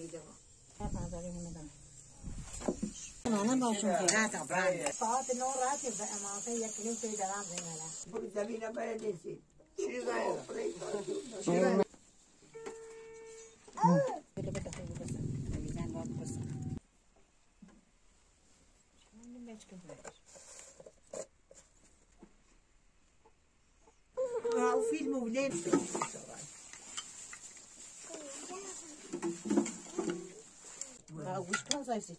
میده من باشم که رات برند ساعت 9 راتی به امانه یک نیم توی درام زنگاره بوی زمینه باید نیستی چیزایی بده بده خیلی بسن نمیزن باید بسن او فیلم ولین وش کن زایسید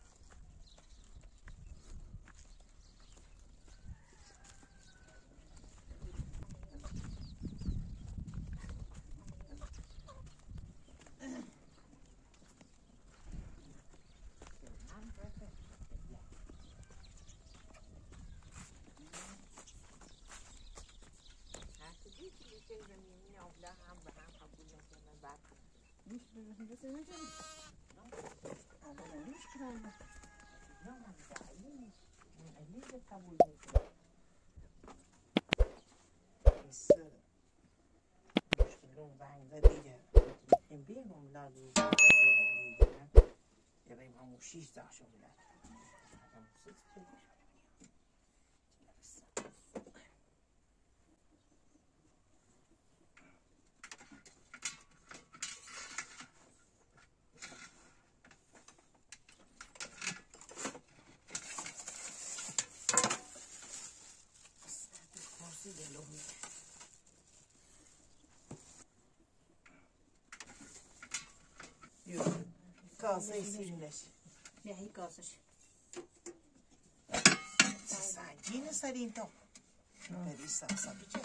کاسه سیمش بیا هی کاسش سنگین سر این تو بری ساسا بچه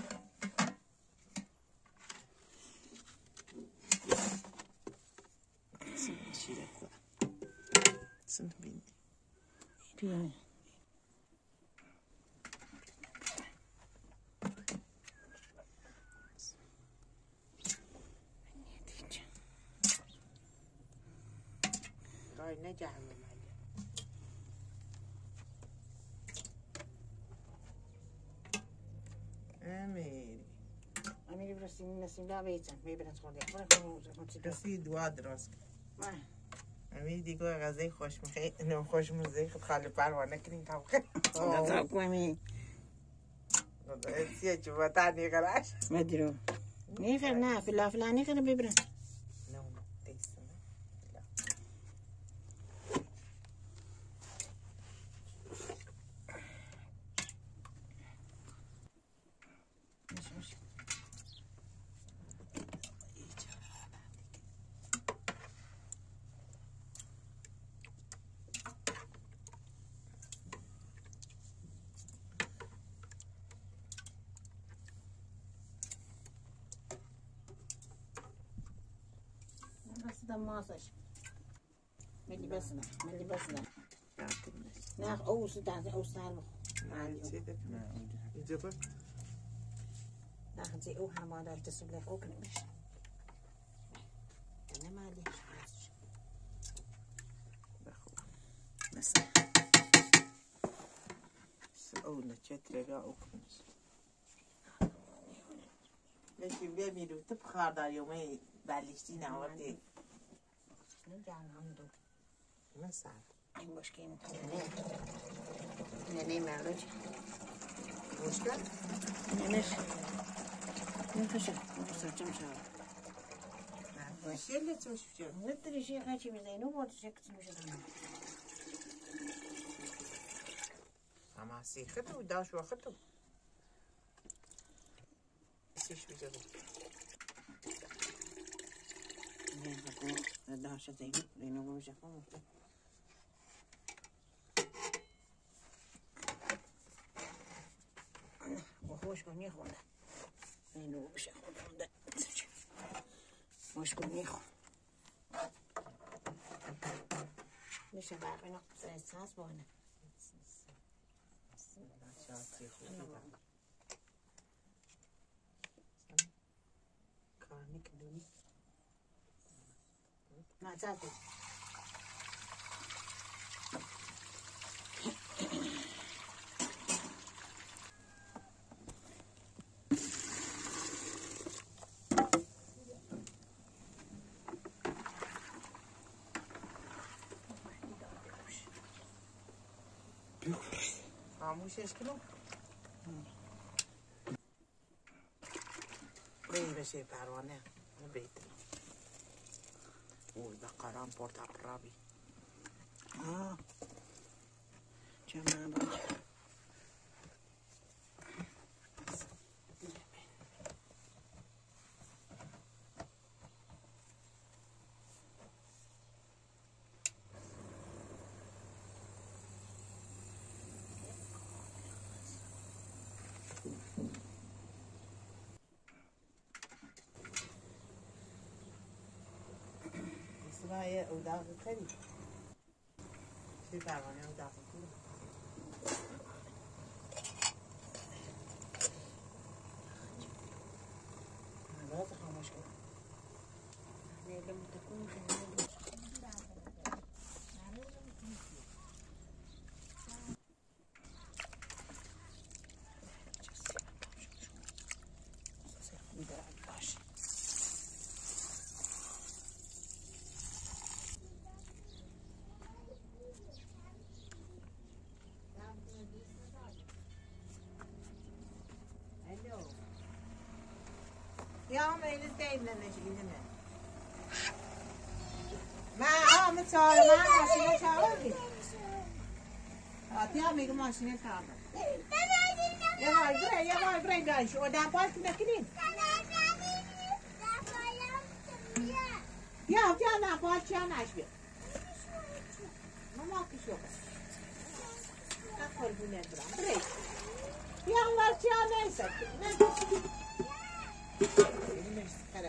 شیره کنم سن بینی بیا نه جهنم مگه امیری برسیم نسیم لا بیتن میبرن خورده کسی دعا درست ما امیری دیگه غذای خوش مزه خالی پروانه کنین کام کنین نزاق کنی سیه چو بطانی قراش مدرو نیخر نه فلا نیخر ببرن ماسش ملي بس نه او سدان او سالو اینجا نه زي او حماده تسبلي او كنمش انا مالي مثلا اول چترگا او کنش لكن بيميلوا تبخار دار يومي بلشتي نهارتي نجعل عنده مثلا این مشکل نه معلومه مشكل نخشه سرچم شد ماشي اللي توشف شو ندري شيء خاشي بزينو ما تشكت مش اما سيخته وداش وقته سيش بيجرب نه بقول داش زينو لانه مش فاهم وهوش كوني خونه لانه مش فاهم ده مش كوني خو مش باقي نقطة اساس بونه كارنيك دوني ما زادوا خاموشش کنم بی بشه پروانه بیت اوی بقرام پورتا پرابی جمعه باید اسمعي وداغ الثاني شي پروانه وداغ الثاني لازم خاموش کنم نیلم تکون کنم Ja, men det är den inne med. Men men så man maskinen tar vi. Ja, det har mig maskinen tar. Jag var grej guys och där på att knäcka. Ja, jag på att jag näsbi. Mamma kişiyor. Akol bu ne dram. Bırak. Ya var ya neyse. Kare.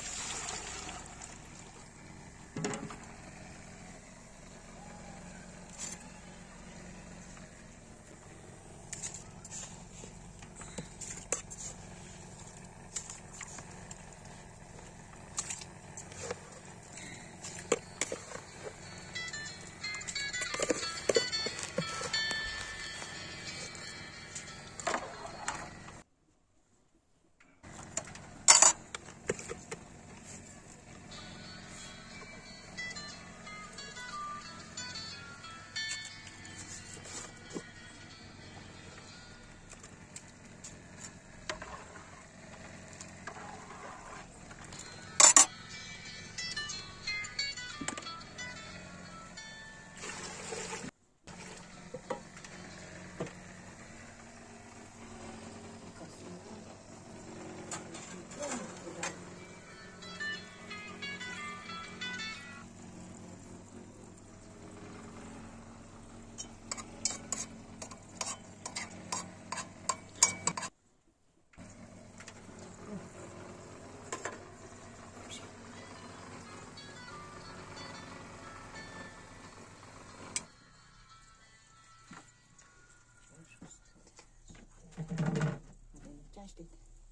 Taştık.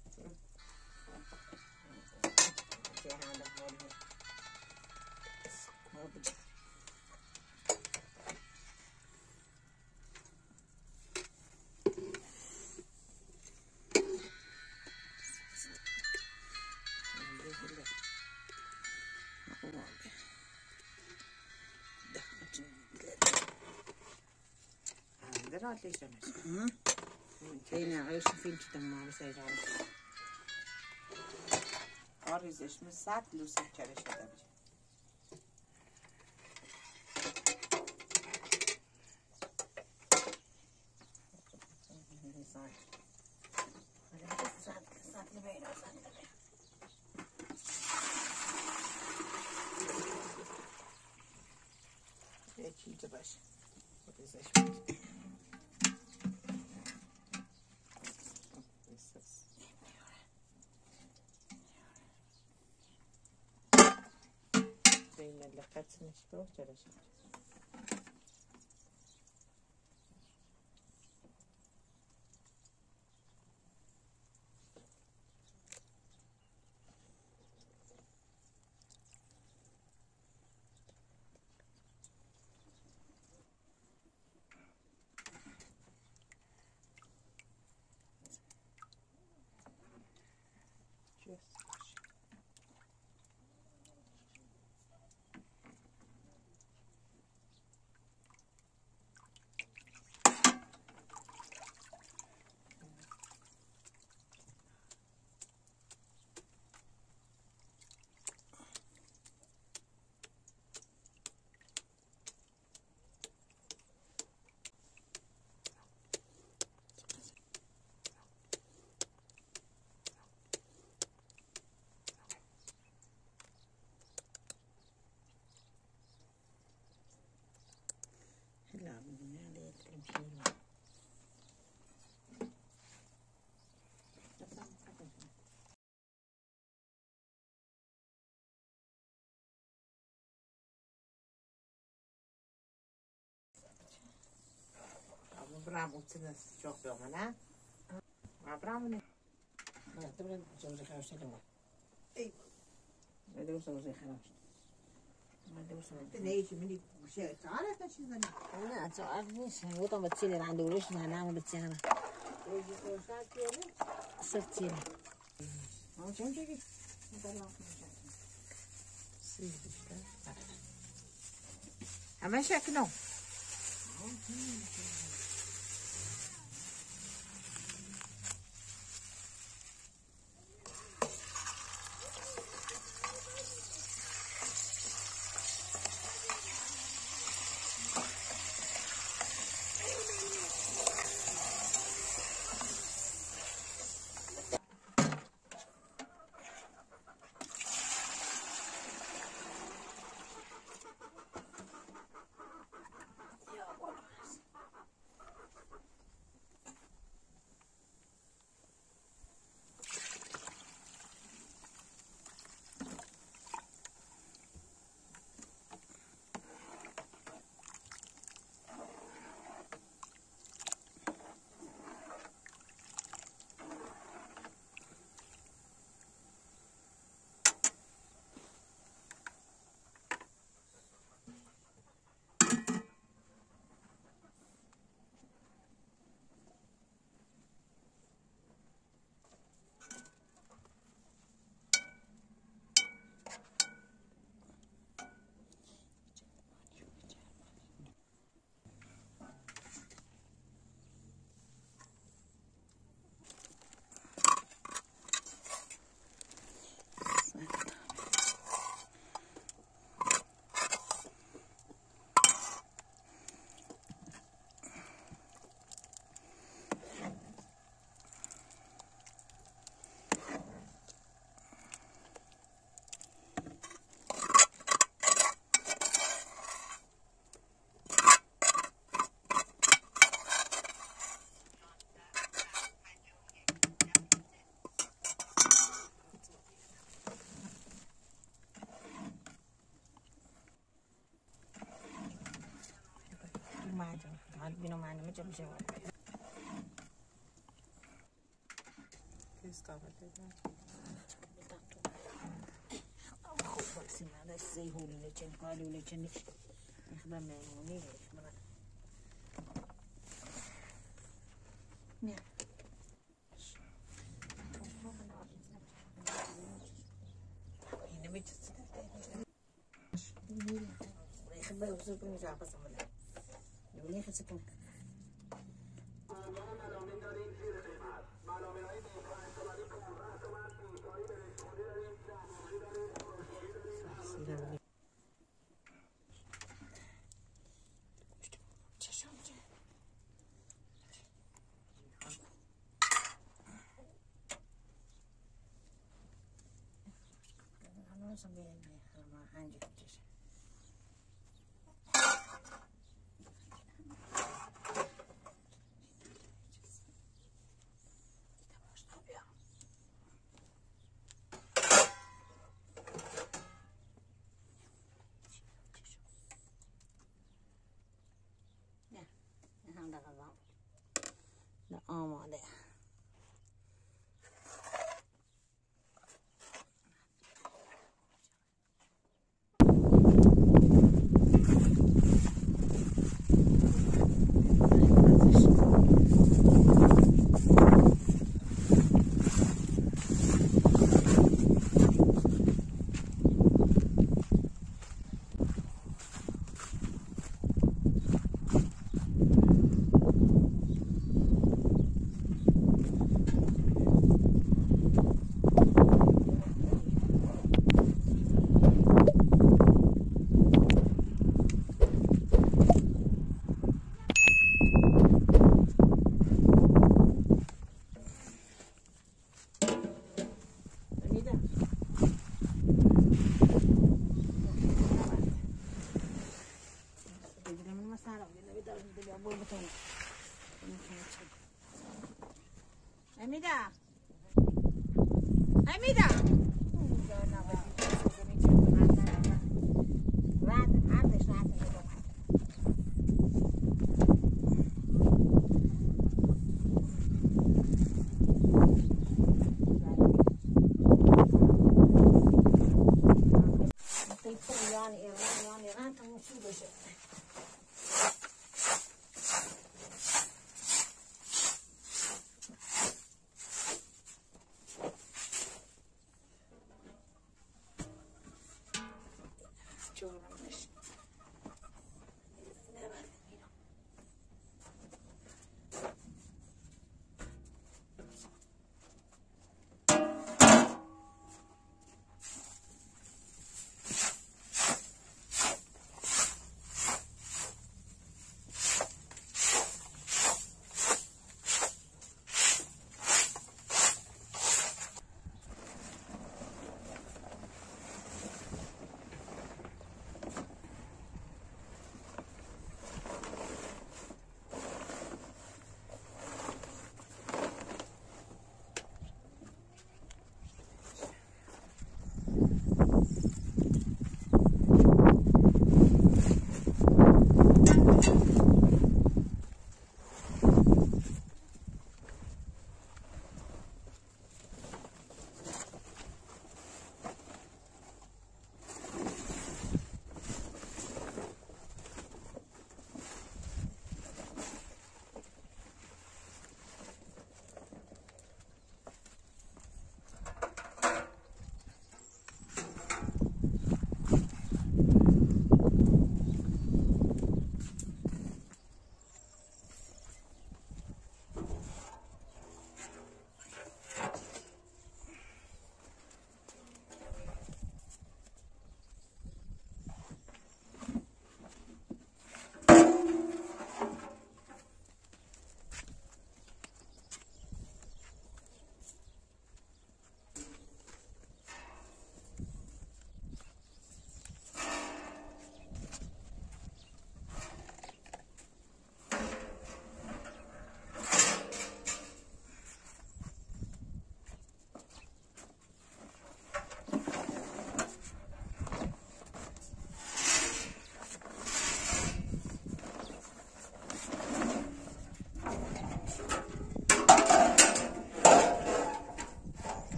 Det var lite Fina, عيش فين تمام سيجارة. آریزش من 100 لوسی کرده شده بشه. یه چیزی باشه. آریزش باشه. اللي خدت نشبه وجرى شيء رابطه çok yok ne? Abramı ما تبغى تسوي خلاص تلوه Ey, ما تبغى تسوي خلاص ما تبغى تسوي ne işi minik bir şey. Tarih de çizdim. لا تعرفنيش هو طبعا بتصير اللي عنده ليش ما نعمل بتصير صرت تصير ما شو تيجي؟ Ama şekno. بينه معنا ما جاب جواب Kız kahvaltı. خوب بس ما هذا الزي هو اللي كان قالوا لي كان يخدم مني مرة نعم هنا بيت يخبر وسوق نجا بس ولا يقول خسكن sambil sama anjing ده آماده Amida. Amida.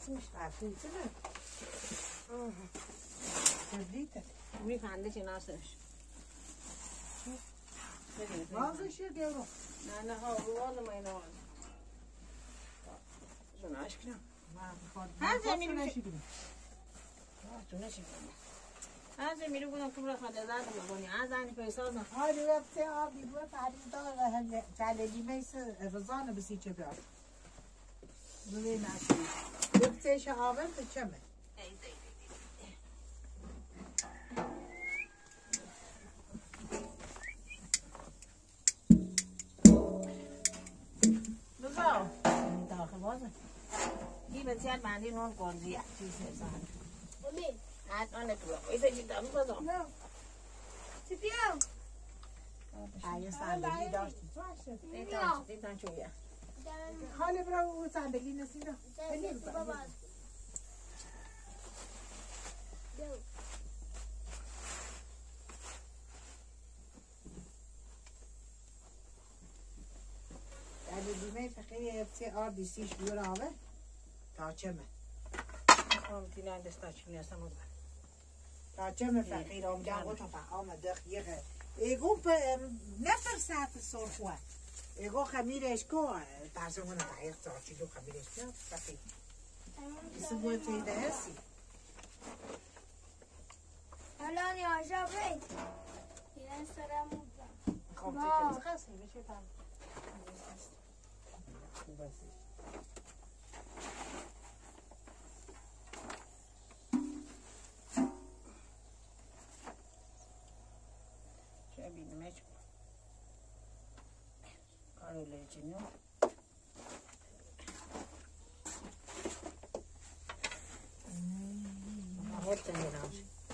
اسمش عارفين كده كبريتة ميك عندك ناسش bazı şey diyorum. أنا هو والله ما ينور شو ناشكنا هذا من هذا من يقولون كبر خدادات مبوني هذا أنا في صوصنا Hadi yaptı abi bu tarihi daha hele çeleliyse rızanı bir şey çekiyor. Böyle nasıl? Yaptı şey abi de çeme. بالضبط داخل وزن جيب الزياد بعدين نون قوزية تيجي صار عاد أنا كبر إذا جيت أنا بضم Tipião. Ay sandalye dاشتی. تيجي شوية Hadi bravo sandalye nasıl da? Baba. Deu. Yani düğme fakir hepsi abi siş diyor abi. Ta çeme. هم تيجي دستاشي يا سمو تا چمه فقیر آم جا تا فقام دقیقه ایگو نفر ساعت سرخوه ایگو خمیرش کو ترسمونه تایق تاچی دو خمیرش کو فقیر سبوه تیده هستی الان يا بيت يا سلام خب واو. تيجي خاصة بشي تام شابين ماشي قالوا لي جنو هات تندناش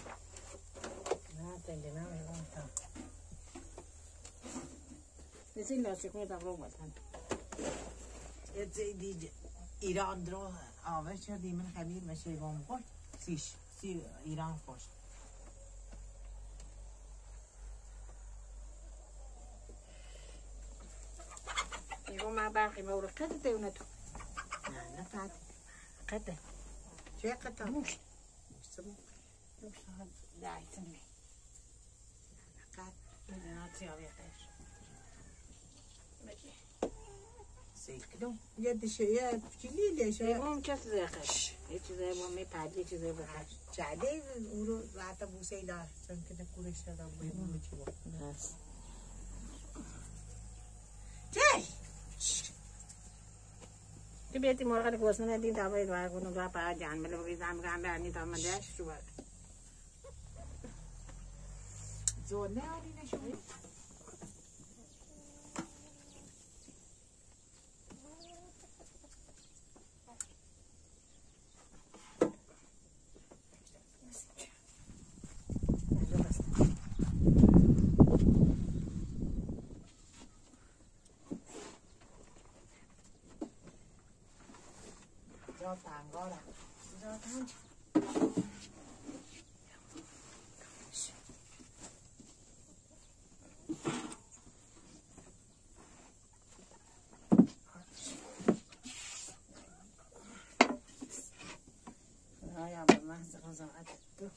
نسينا شكون تابلو مثلا یه دیگه ایران درو آوه شدی من خمیر مشه گم خوش سی ایران خوش يقوم مع باقي مورد قدة ونتو نه فقط قدة چه قطع مش سمو مش هاد داعي تنمي فقط بدنا نصير يقيش ماشي سیکلو یه دیشه یه چیلی لیشه يقوم كاس زي قيش هيك زي بومي بعد هيك زي بقاش چاله اورو راتا بوسه ایلا چون که نکورش دادم بیمونو چی با بس چی؟ تبيتي مرة كوسنا دين تابعي دواء كنا دواء بعد جان ملي بقي زام كان بعدني تام مداش شو بعد زونه آنی نشون جا تنگارم جا تنج يا ابو مهز غزاء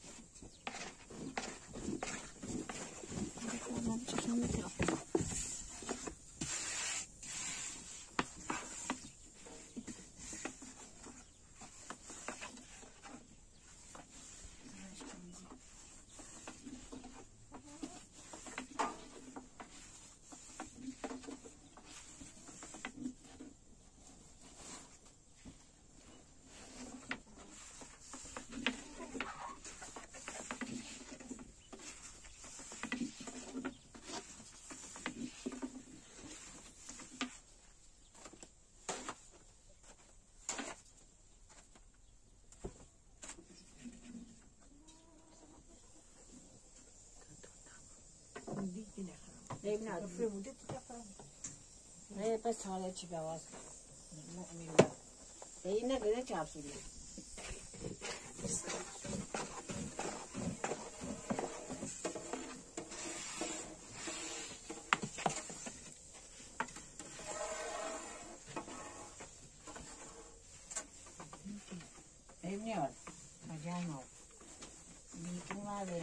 نه بس حالا چی بواز مؤمن این نگه چاپسیلی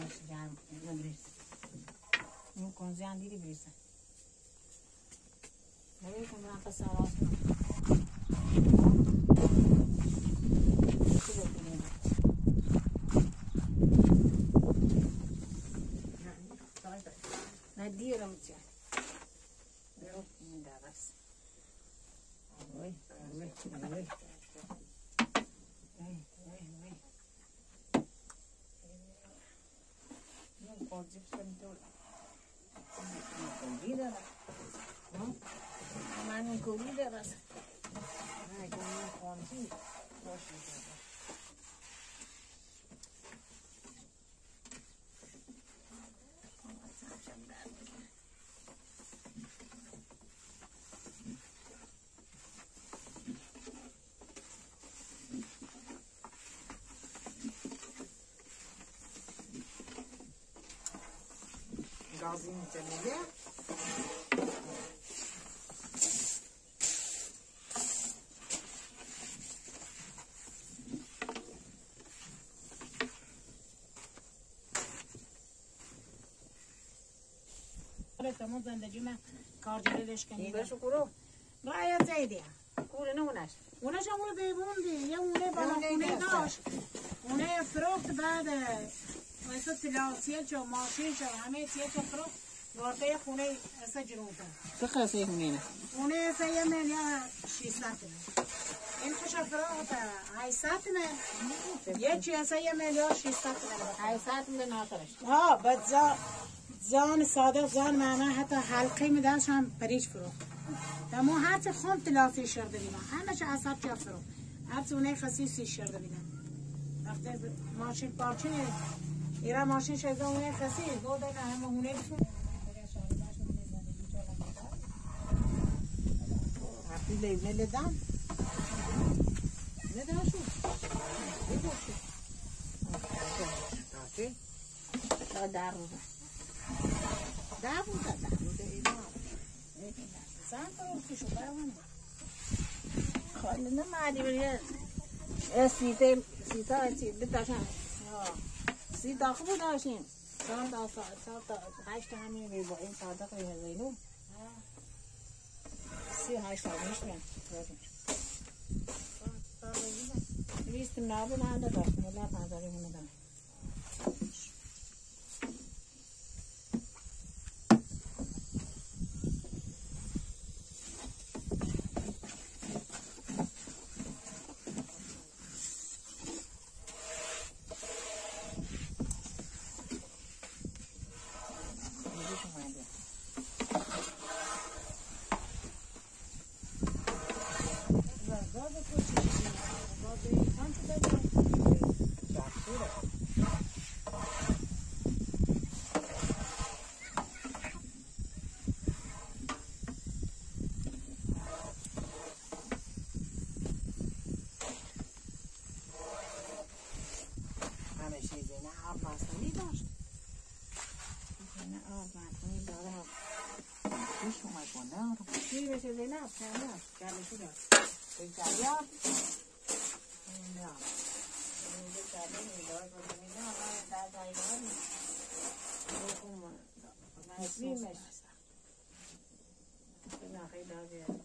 جمع نبریز این کنزی هم دیدی بریزن نبریز کن برم پس آواز کنم نه دیرم چه این درست وای وای وای قاضی بسیم دور کولی داره من کولی داره نه کنیم قاضی باشی داره گازی میتونیه تمام زندگی من کار جلدش کنید باشو کرو باید زیدی کوره نمونش اونش هم اون بیبوندی یه اونه بالا خونه داشت اونه فروخت بعد واسه تلاسیه چو ماشین چو همه چیه چو فروخت وارده خونه اصلا جنوبه چه قصه خونه اونه اصلا 1 میلیون 600 این خوش فروخت 800 یه چی اصلا 1 میلیون 600 800 میلیون آخرش ها بعد زان صادق زان معنا حتی حلقه میدنش هم پریش فروخت دمو هرچه خون تلافی شرده بیدن همه چه اصاب چه فروخت هرچه اونه خصیصی شرده بیدن وقتی ماشین پارچه ایران ماشین شده اونه خصیص دو دنه همه اونه بسون وقتی لیبنه لدن نداشو در روزه اینا زن فروختی شو برمانه خاله نمادی بریه سیتا خوب داشتیم 8 همین با این صادق زینو 38 سال میشم 200 نابو نده داشت ملا 50 مونه چی بشه زینب کنم جلشو دار بگذاریاب نه اینجا جلی میدار بزنید نه در دایگاری بخون نزیمش نه خیلی دار بیاد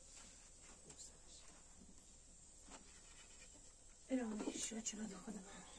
ایرانی شو چرا دو خودم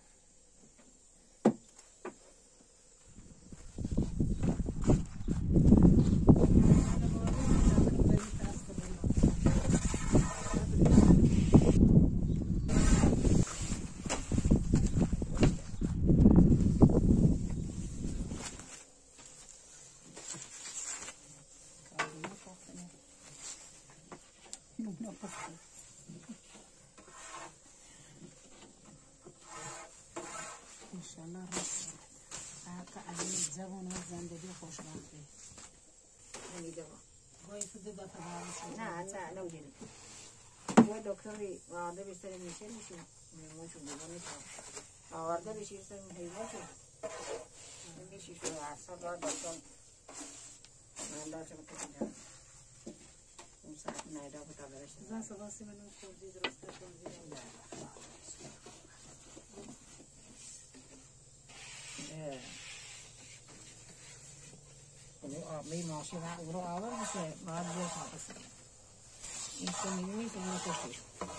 انشالله راست حتی از زبان و زندگی خوشبختی نمیده باید دو دفعه باید نه نمیده یه دکتری وارده بستر میشه میمونشون بیمونه شد آورده بشیر سر میمونه شد میشی شد اصلا باید دکتر من داشتم کسی اون ساعت نیده بودا برشت زن سباسی منو خوردی درست کشوندی اونو آبی ماشین و اونو آور میشه باید بیاد حافظ این که میبینی که اونو کشتش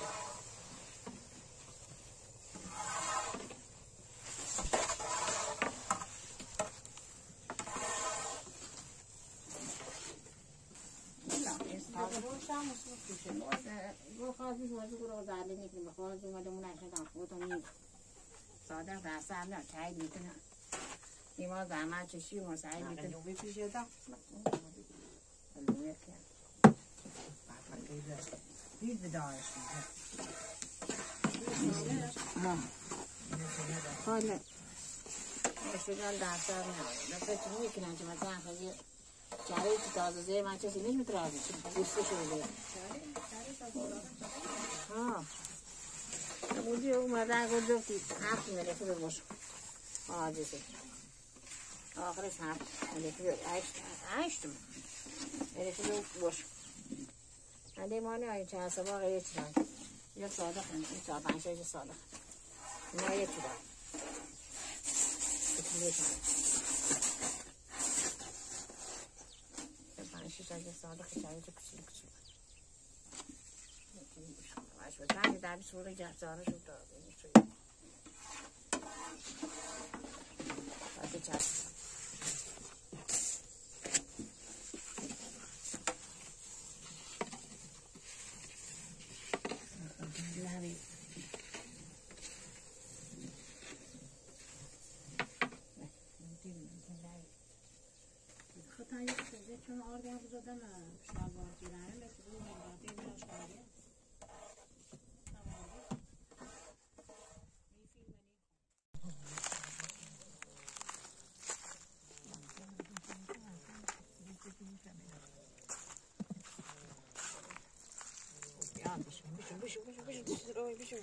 گو خواهدی موضوع رو زرده نیکنیم بخواهد اومده اون اکشن خودتون نیم صادق در سر نه چای میکنه نیما زحمت چشی و مسایی میکنه نومی پیشه دا علومه کرد دید بدایش حالا اشتغال در سر نه دفعه چی میکنن که مثلا خیلی چاره که تازه زیر من چیزی نیست میترازی چون گوسته شده ها بودی اومدن گفت هفت ملکه به باش آجیسی آخرش هفت ملکه هشتم ملکه به باش انده مانی آیی چند سبا غیر چیزان یک صادق این چهار پنج یک صادق اینا یک چیزان بکنه چند پنج شیش یک صادق چند یک کچی کچی تنگ در صورت جهزاره شد داره باید چست نبید خطا یک شده چون آردی هم بزدم شلوار جیرانه لیکن روی مراده بیاش کاری بشو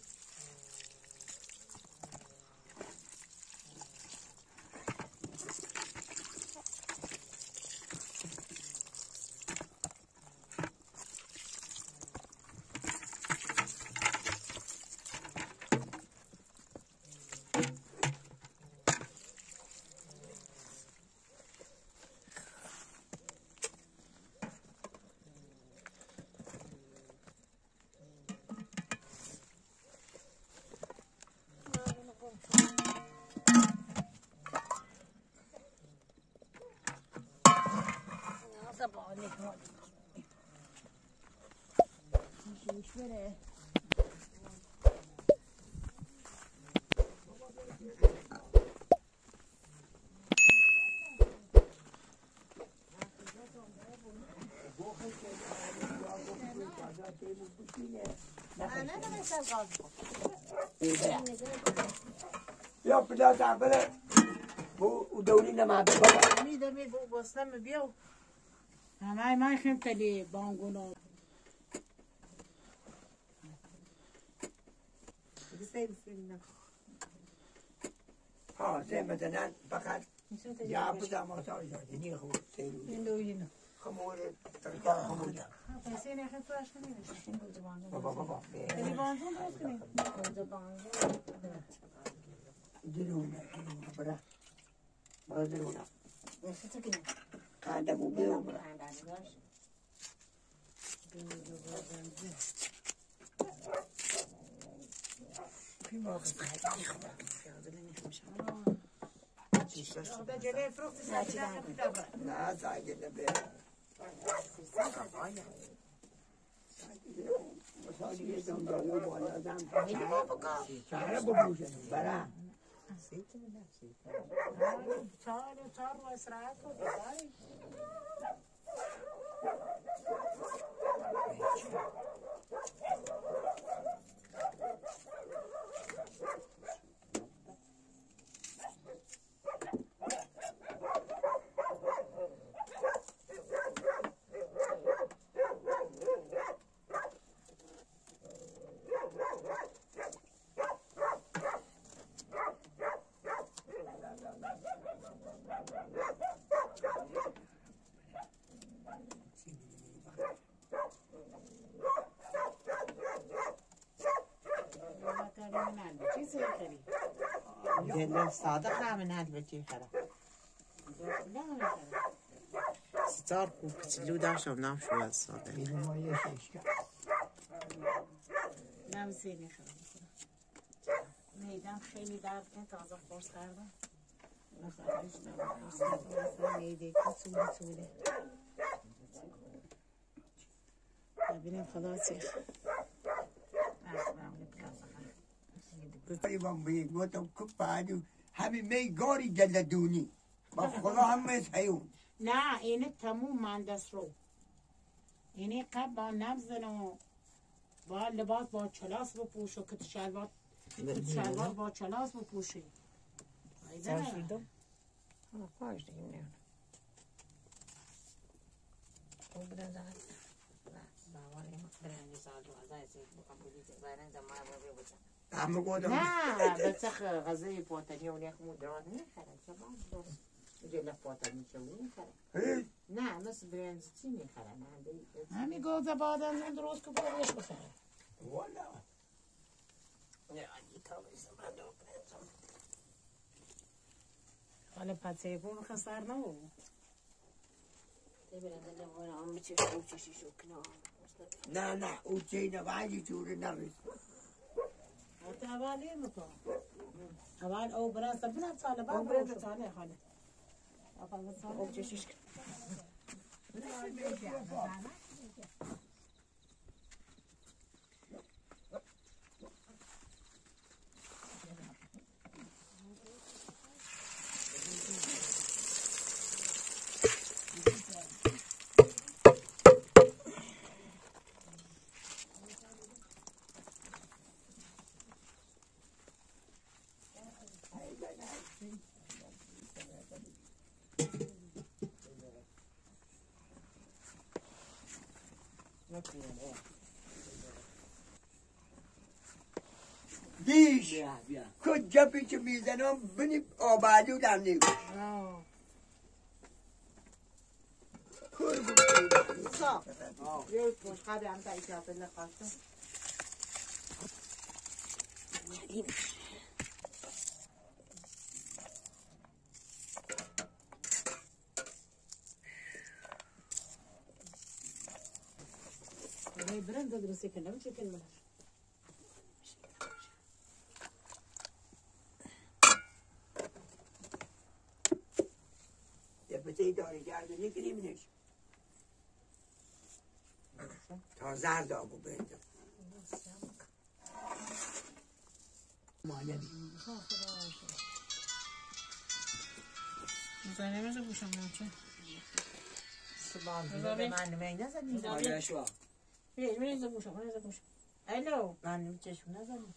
بره یا پدر تعبیره بو دولی نماده بابا میدمی بو بستم بیاو همه من خیم کلی بانگونا ها زي مثلا فقط يا بدا ما صار يعني هو سيلو خمور تركا خمور پیسه نخیم تو اشکا نمیشه بابا کلی بانگون درست کنیم درونا برا ما درونا نفسه کنیم قاعدة بو بيو برا في موقف ده جلوی فروخت ساعتی نخیم دبر لا ساعدنا بيه مساعدة يدهم دولو بالا دام شعره ببوشن برا چهار و اسرائیل کو بخاری دل صادق همین حد بچی خرا ستار کو کچلو داشتم نام شو از صادق اینو ما یه شیشکه نمزینی خرم میدم خیلی درد نه تازه قرص کردم میده طوله ببینیم خدا سیخ من بید گفتم که بعدو همین می گاری جلدونی با خدا هم میسیون نه اینه تموم مندس رو اینه قبل با نبزن و با لباس با چلاس بپوش و کت شلوار با چلاس بپوشی داشتیدم پاش دیگه نه او بدن زن باوری برنج سالو ازای سیک بقبولی برنج ما رو بچن همه گفتم نه بچخ غذای پاتنی اون یک مدران میخرن چه باید جلو پاتنی چه اون میخرن نه مثل برنج چی میخرن همین گوزه بادم درست که بایش بخره والا نه آنی تا بیزم من دو برنجم حالا پته کن خسر نمو تی برنج نمونه آن بچه شو چشی شو کنه نه او چی نبایی جوره نبید حتی اولی میکن اول او برنج بلند ساله بعد او برنج برنج ساله خاله او چشیش کنه دیش کجا پیچه میزنم بینی آبادو دم نیگو یه پشقه هم تا ایچه اپل خواستم برنج درستی کنم چه کنم یه بچه داری گردونی کنیمش تا زرد آبو بریدم مانیدی میزنه میزه بوشم نمچه سبان دیگه من نمی نزنیم آیا شوا میزه بوشم میزه بوشم الو من نمی چشم نزنیم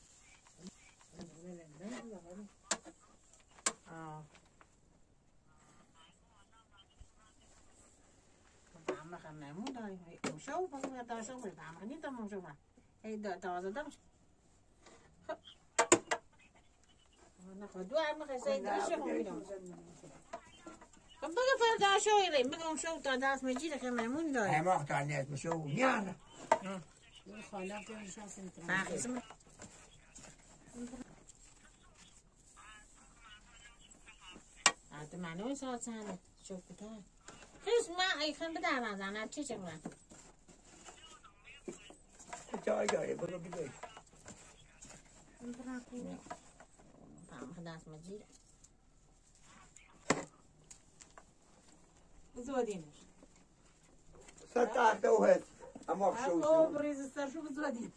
هم بخم نمون داریم شو بخم داشته بایی بخم نیدم هم شو ای تازه دم خب نخواد دو هم نخواه سید داشته هم میدم خب بگه فردا شو ایریم بگم شو تا دست مجیده که ممون داریم همه اختار نیست بشو نیاره خاله بیان شانس میتونم فاخیزم حتی منوی ساعت سنه شو کتای خیلی من ایخن به در نزنه چه چمونه چای داره برو بگوی هم دست مجیده زودینش ستار تو هست اما او شو بریز سر شو زودین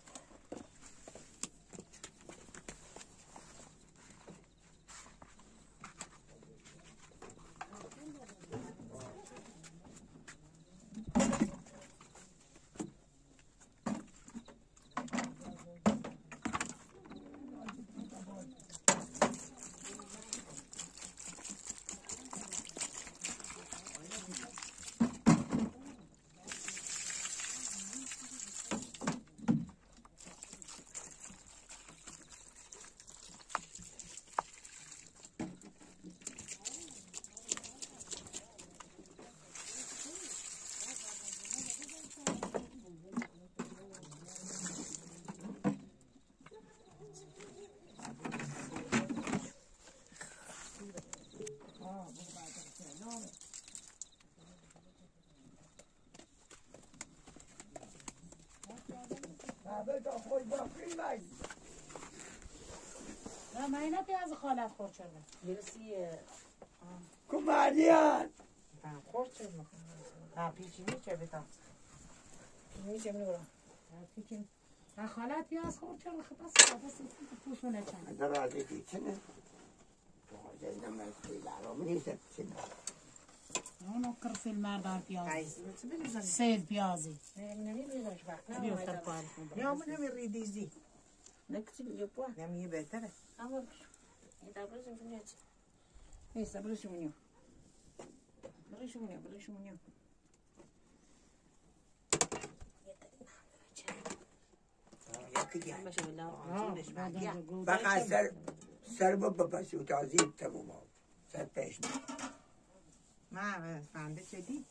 همه تا خود با قیمت نه من اینا پیاز خالت خورد شده برسیه کمالیان خوش چه میکنم پیچی میچه بتام میچه میگرم پیچین و خالت پیاز خورد شده خب بس خب پوشونه چند در رازی پیچنه واجه نمید خیلی برام نیست چنه اونو کرفیل مردار پیاز عیزی چه بریزم سیل پیازی نمیریزمش وقت بیفتر پایل یا من همین ریدیزی نکسی میگه پا نمیه بهتره اما این دبرشون کنید نیست دبرشون میو برشون میو یکی دیگه باشه بلا فقط سر بپسی و تازیب تموم ها سر پیش نه من فنده چه دی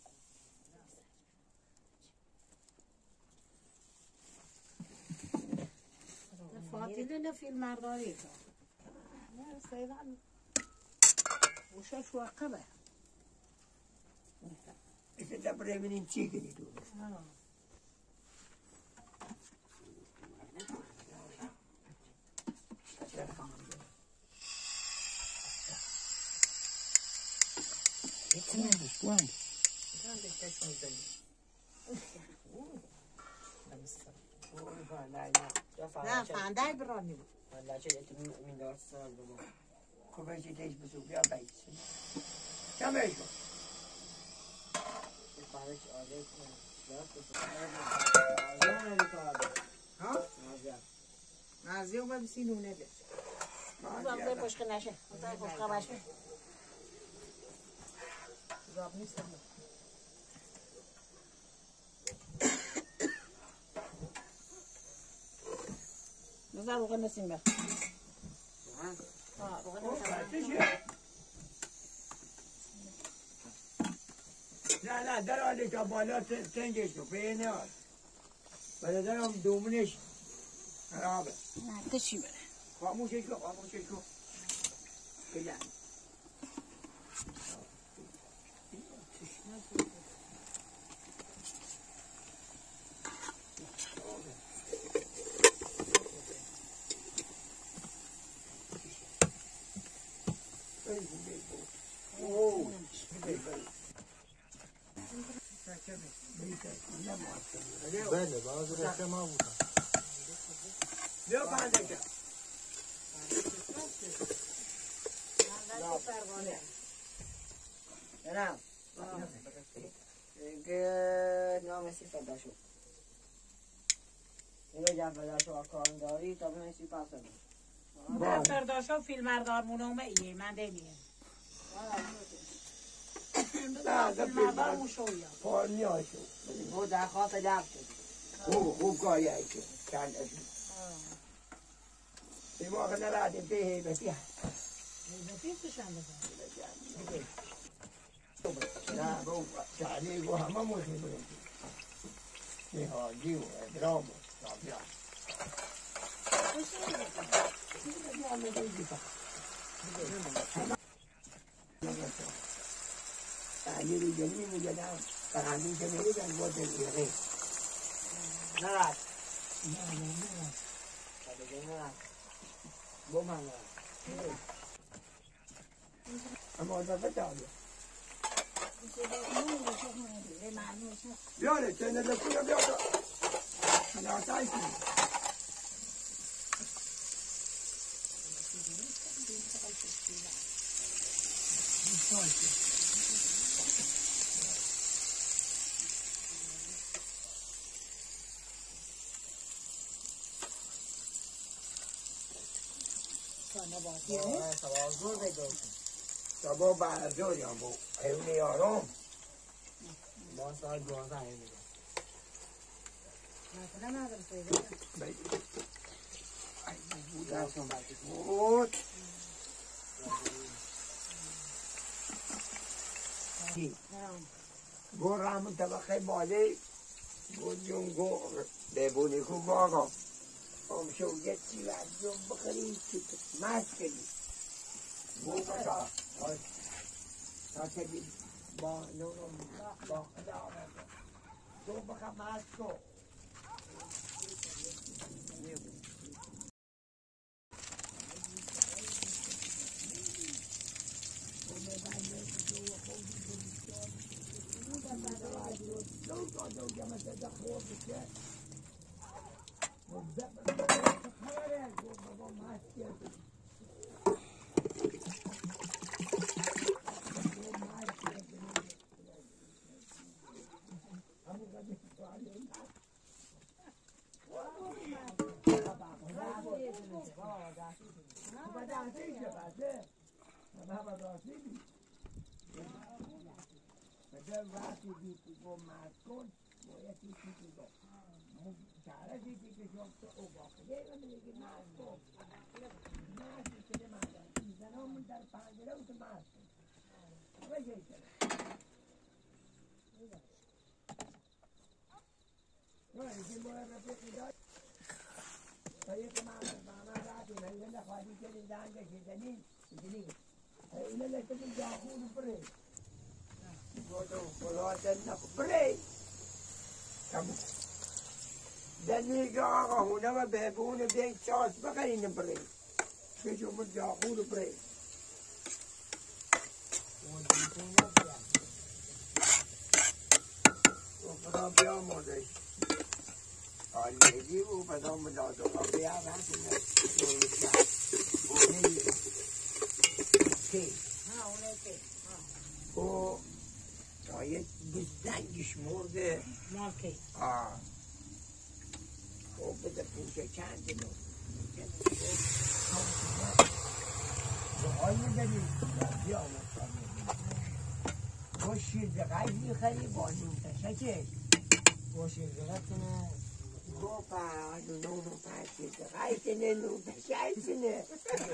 فاطیله لفیل مرداری نه سیدان وشش وقبه ایسا دبره منیم چی کنی تو نه فنده برانی بود خوبه چی تیش بسو بیا باید چم ایشو ها مازی اومد بسی نونه ده زبده پشک نشه زبده پشک باشه زاب نیست بذار روغن نسیم بخ روغن نسیم نه در حالی که بالا سنجش رو بینه هست بله درم دومنش خرابه نه تشی بره خاموشش کن بلند بله باز رفته ما بودم بیا پنده که برم دیگه نام سی پیدا شد دیگه جا پیدا شد آکارم داری تا بنای سی پاس داری دفتر داشت فیلم مردار مونومه ایه من دمیه فیلم مردار موشویا پارنی ها شد او درخواست لب شد خوب کاری هایی که چند اشون این موقع نرادیم به هیبتی هست پیسشم بزن نه با تعلیق و همه موشی بریم نهاجی و ادرام و تابیان تعلیق جنی میگدم فرهندی که میگدن با دلیقه نرد اما دفعه تابیان بیاره چنه لکنه بیاره ناتایی کنی سبا برزور یا بو ایون یارم ما ساعت 12 میگم مثلا نداره پیدا بگی ای بود اصلا بود گو رحمون طبقه بالی گو جون گو ببونی کو باقا هم شوگت چی وقت جون بخری مست کنی گو بسا تا تبی با نونم با خدا آمد گو بخوا مست کو بدل وقتی دیگه گو مرد کن باید دیگه گو چاره دیگه شما تو او باقیه و میگه مرد کن مرد کنه مرد زنامون در پنجره و تو مرد کن بگه کنه این باید رفیقی داد باید که مرد راتی من نخواهی کنیم دنگه شدنین اینه لکه من جاخون بره گفتم خدا دن بره تمام دنیگه آقا هونه و بهبونه بیاین چاس بخرین بره که شما جاخون بره خدا بیا مردش آلیدی و بدام مدادوها بیا رسونه اونه که او باید بزنگش مرده مال کی او بده پوشه چند نو آی میدنی بیا با شیردقای میخری با نوتشه که با شیردقتونه با فراد و نو شیردقای تنه نوتشه تنه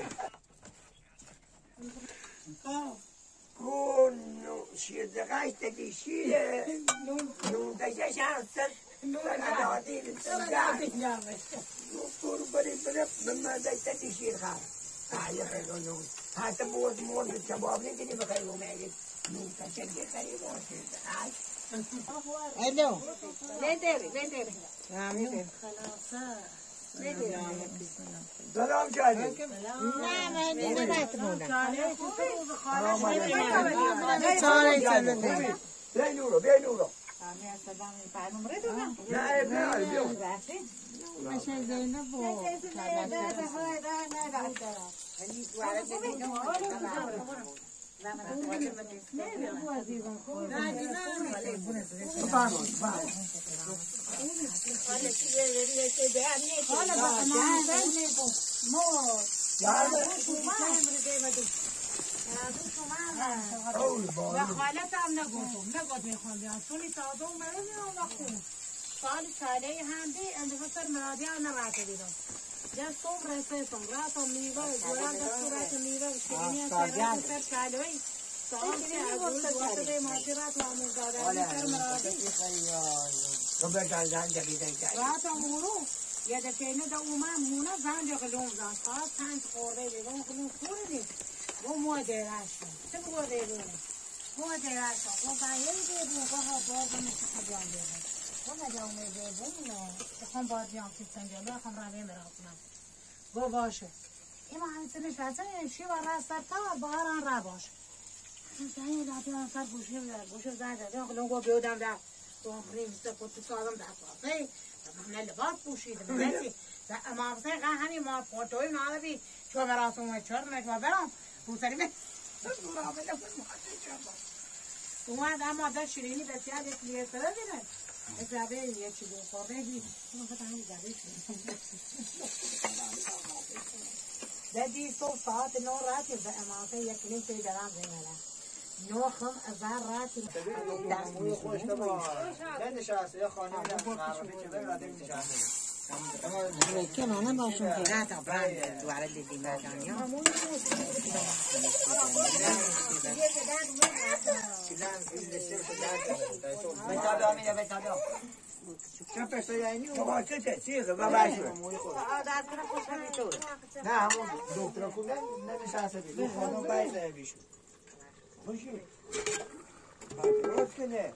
کن شیردقای تنه شیره نوتشه شانسن نادادی بسنگار نوتور بری برف بماده تنه شیر خواه آیا خیلی حتی بود مورد کباب نکنی بخیر رو میگید نوتشه گیخری با شیردقای الو بندری سلام جانی نه من نمیت بودم بیا نورو بیا نورو نه بیا باشه زینب و و خالت هم نگفت میخوام بیان سونی تازه اومده میام و خون ساله هم دی اندفع مرادی هم نراته بیدم جا صبح رسیتم راتم میوه جوران دستورات میوه شیرینی سرات سر کالوی سال چه عزوز وقت ماشرات و آموزادانی سر مرادی تو بگن زن جبیدن کرد راتم مورو یه دفعه دا اومم مونه زن جا قلوم زن خواست تنگ خورده بیدم قلوم خوردی و مادرشم چه مادرونه مادرشم و باید بیدون که ها بازم نشید بیان بیدون و نجامه بیدون بخوام باید بیان که سنجا بخوام روی مراسمم گو باشه این همینطورش بسه شی و رستر تا باران را باشه زنی دادی آن سر گوشه زده بیان قلوم گو بیودم در ریمسته خود تو سازم در پاسه من لباس پوشیدم نسی امامسه قه همین ما فوتوی نادبی چو مراسم چهار نکوا برام بوسری به اومد اما در شیرینی بسیار یک لیه سره دیره اجابه یه چی دو خورده هی اون فتا همین اجابه دادی صبح ساعت 9 راتی به امامسه یک نیم توی درام زینه 9 خم ازار راتی موی خوش تو با نشسته یا خانه معرفی که بگه راده نشسته که منم باشون که نه تا برند دواره دیدیم بردانیا بتادا میده بتادا چه پسته یعنی بابا چه چیزه بابا نه همون دکتر کنه نمیشسته بید دو خانم باید بیشون خوشی باید کنه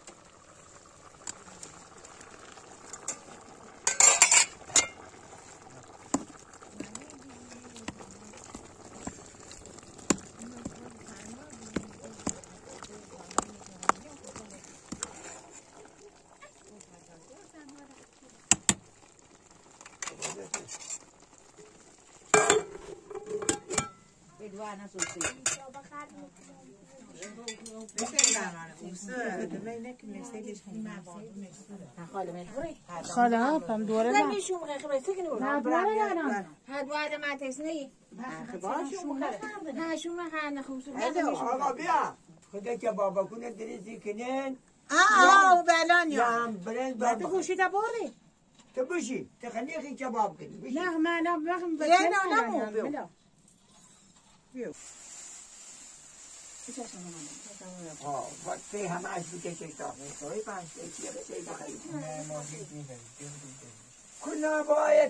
دوا نسوسی خاله مجبوری خاله ها پم دوره با نمیشون خبره سکنه نه دوره یادم هدوار ما تسنی خبرشون بخره نه شون بخره خوب آقا بیا خدا که بابا کنه دریزی کنن بلان یا هم برنج بعد بابا خوشی تا بردی تو بشی تخلیقی کباب کنی بشی نه من بخم نه، نه، بیو. وقتی همه از بکشه تا میخوایی پنج تیه بسی بخرید کنا باید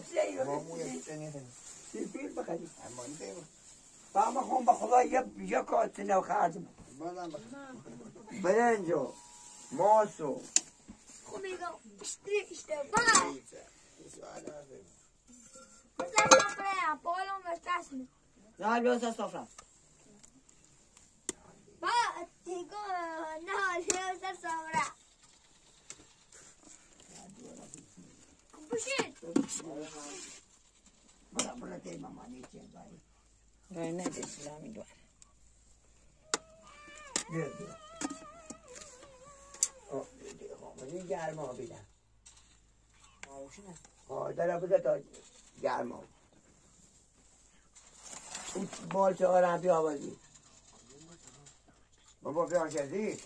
سیفیر بخرید با ما خون به خدا یه کات نو خردم برنج و ماس و Comigo, vai! Você vai pra Apolo, mas tá assim. نه لوس صفرا Vai, digo, não, Deus é sobra. Puxi! برا تی ماما نیچه بایی رای نده اسلامی دوار بیا بیا خامنی گرما بیدن داره بده تا گرما اون بال چهار هم بیا بازی بابا بیا شدی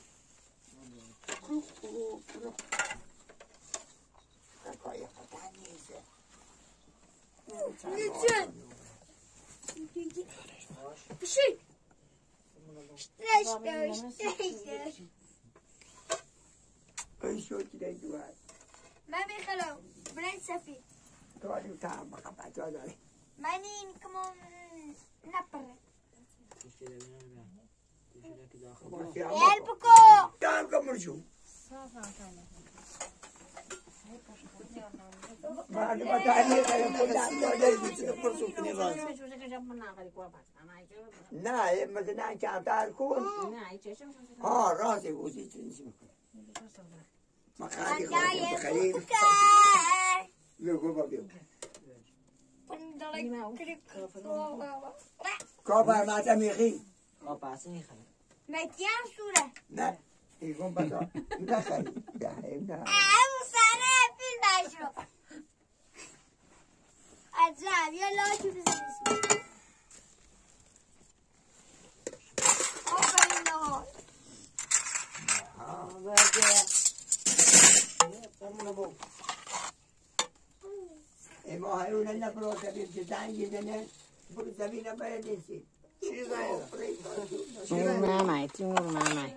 Niçin? Puxi! Streş. ای شد که دوار من میخوام برنج سفید. کاری تام بخواه جا داری من این کمون نپره. یال بکو. تام کمرشو بعد ما تانی خیلی خودم داده بیشتر پرسو کنی راز نه مثلا کمتر کن رازی بودی چیزی میکنه ما خیلی خواهیم بخریم بگو با بیو کافر ماتا میخی متیان سوره. نه ایگون بسا نخریم دهیم نه سنه فیلم بشو. عجب یا لاکی بزنیست. آفرین نهار. اما هایون نپرو کبیر که زنگی دنه برو زمین باید نیستی چی زنگی مامای تیمور مامای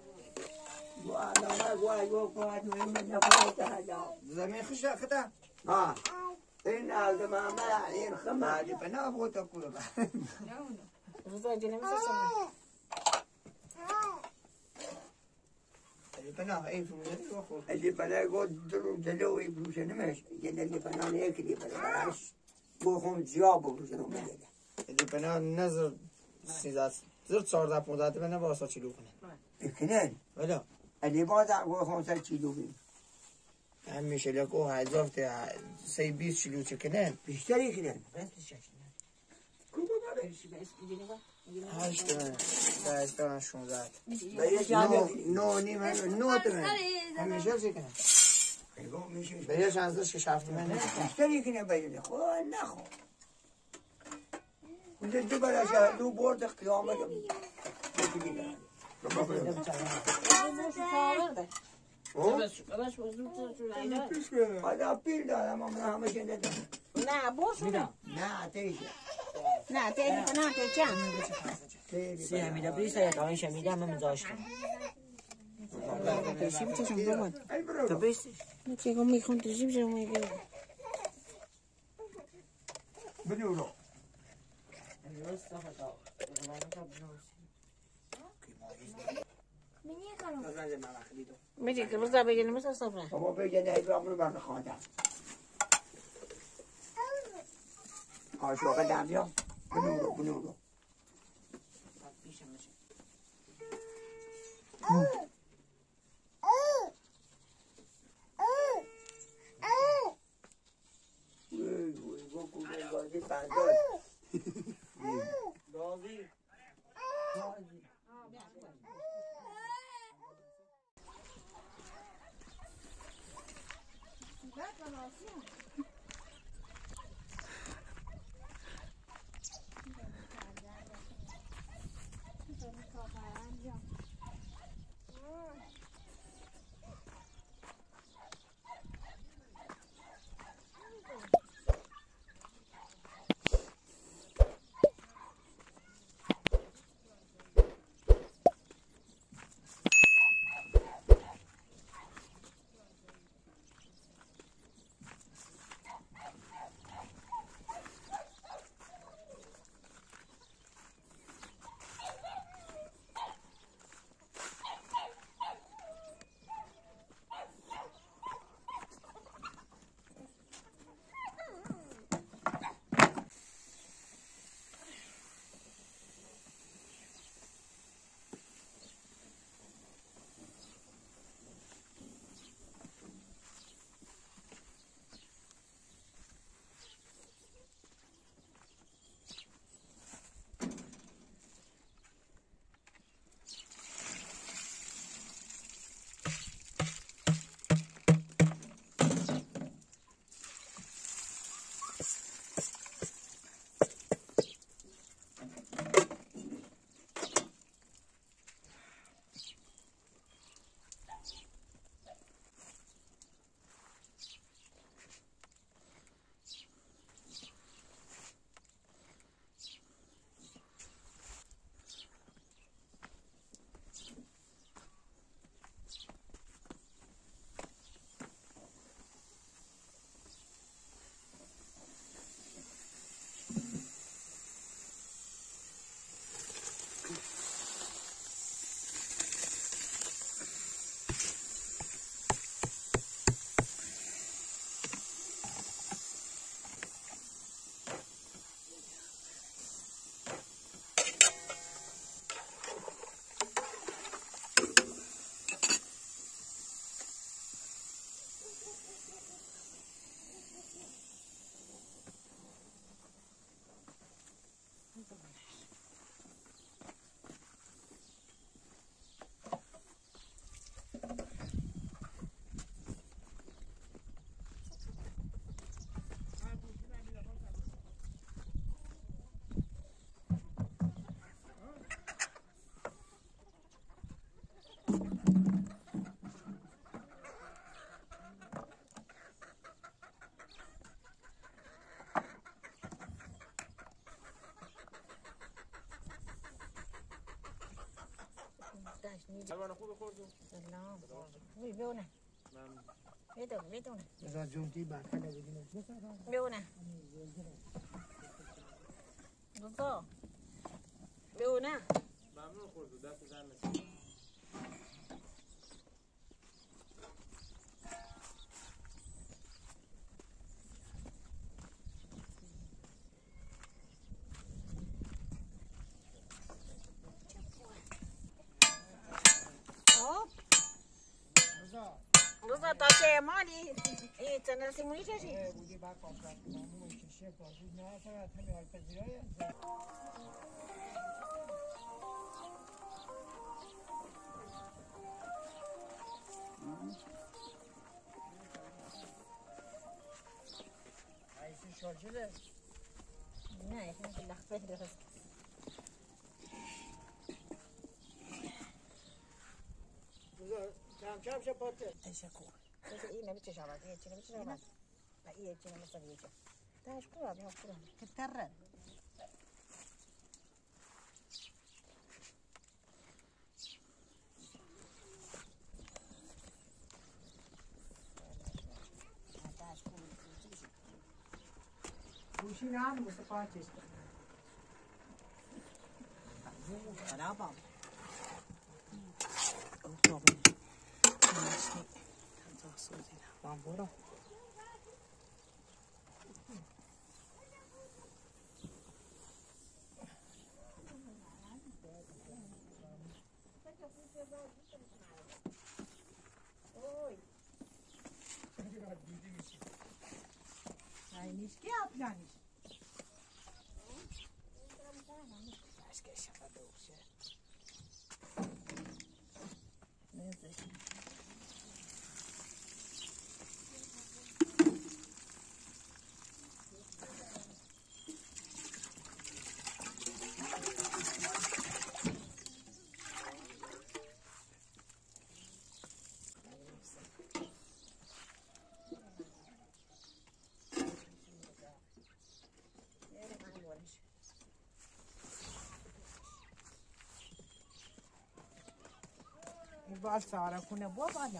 زمین خوش اختا این آلده ماما این خمه بعد بنا بوتا کولو با روزا جنه مثل سمه بنا این فروزه رو خورد اللي بلا قد درو دلوي بروشة نمش جن اللي بنا نيكلي بلاش بوهم جواب بروشة نمش اللي بنا نظر سیزد زر 14-15 بنا باسا چلو کنه كنن ولا اللي بعد بوهم 5 كيلو بين هم میشه لکو هزار تا 20 کیلو چکنه بيشتري كنن هشت تا 16 نو نيم نو تمن همیشه چکنه يقوم مش بهش ازش که شفت من بيشتري كنن بين خو نخو وده دبل شهدو برد قيامة هذا بيل ده ما همش ندم نه بوشو نه تيجي نه تیلی نه تیچم تيجي همیدا بریسا یا داین شمیده همه مزاشتم تیشی بچشم بمون اي برو بریسی چه گم میخوام تیشی بچشم میگه بدو منی کنم. میگه که روزا بگیریم مثل صبره بابا بگه نه ایران رو خواندم آشوقه دم بیا بنورو حلوان خوب خوردیم؟ سلام وی بیونه بیدونه بذار جونتی برکه نبودیم بیونه دوتا بیونه ممنون خورد دست زن نسید دوتا تا چه مالی ای چند سیمونی چشی بودی بعد کامپلت مامون کشه بازی نه فقط همین آلپذیرای عیسی شارجله نه ایشون که لخفه درست بذار کم کم شه پاته تشکر بذار این نمیشه شود این چی نمیشه شود و این چی نمیشه یه چی تشکر آبی خوبه کتره گوشی نه مثل پاچش خرابم برو نیش که اپلانیش başka şaka da olsa. Neyse. بال سارا کنه بو بالا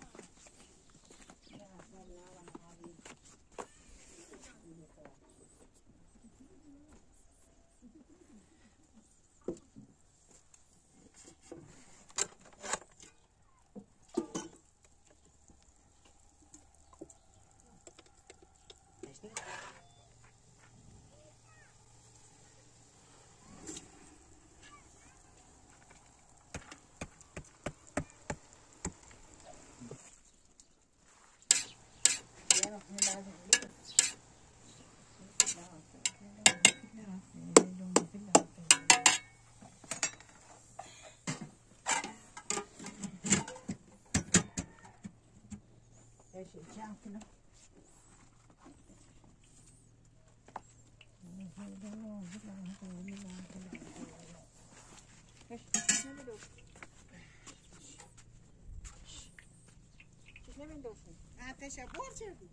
تشبور شدی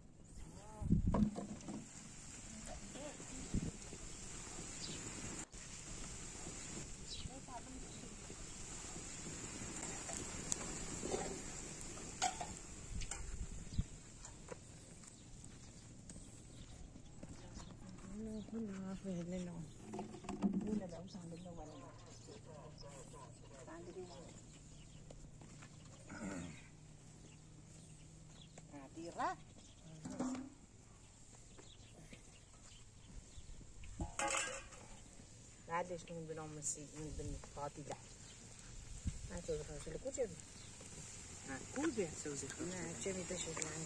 بعدش من بنوم من بنفاضي لا ما تقدر شو لك وجه كوزة سوزي ما جمي تشوف يعني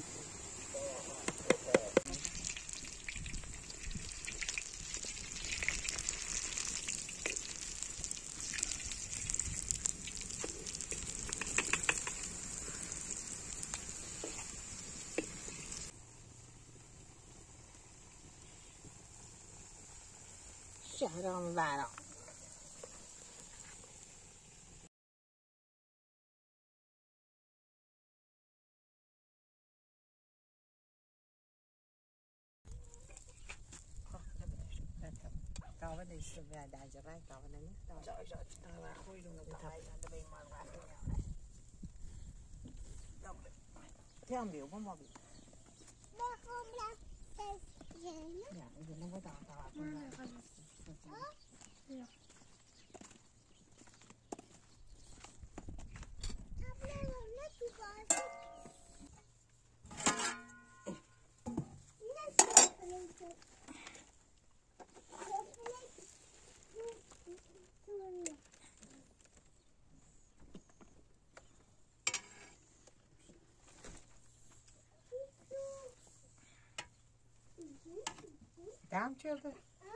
شهرام بعرا تاوه دیشو بعد عجرای تاوه نمیخواد. تاوه خوی رو نبودم. تیم بیو بام بیو. نه اینجا نبودم تاوه. دام چرده؟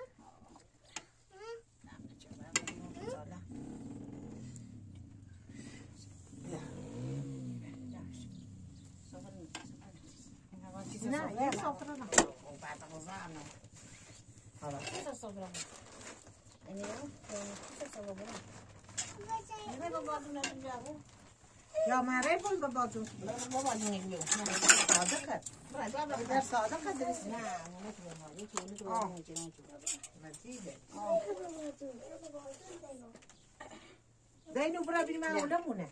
نه یه سفره نه. بعد غذا نه. حالا چه سفره نه؟ اینه چه سفره نه؟ نه بابا دونه نمیاره. یا مره بود بابا دونه. بابا دونه میاره. ساده کرد. در ساده کرد درست. نه نه تو بابا یکی تو بابا میگیرن تو بابا. مزیده. دینو برا بیم اولمونه.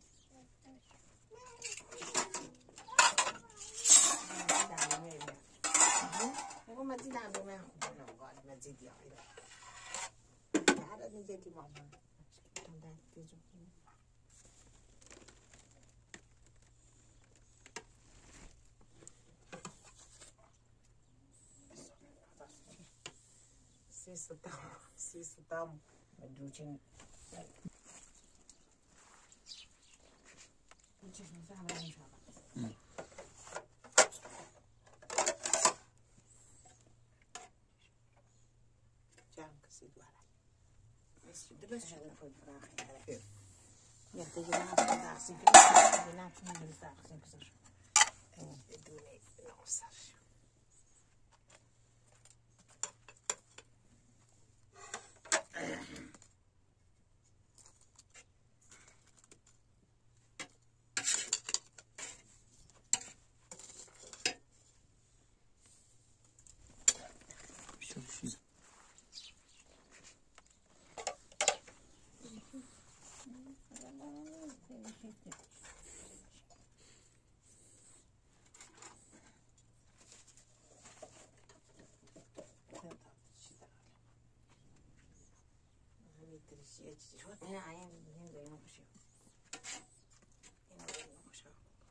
بابا مزید هم بیم نه قال مزید یا اینا. هر از مزیدی مامان. من دیجو. سیستم مدروچین. چشم زحمت نمیشه. جام کسی دواره. میشه درست شده خود فراخی. یا دیگه نه داخسی کنی نه چون داخسی کنی. بدون نوسر. یه چیزی شد نه این زینو باشه اینو زینو باشه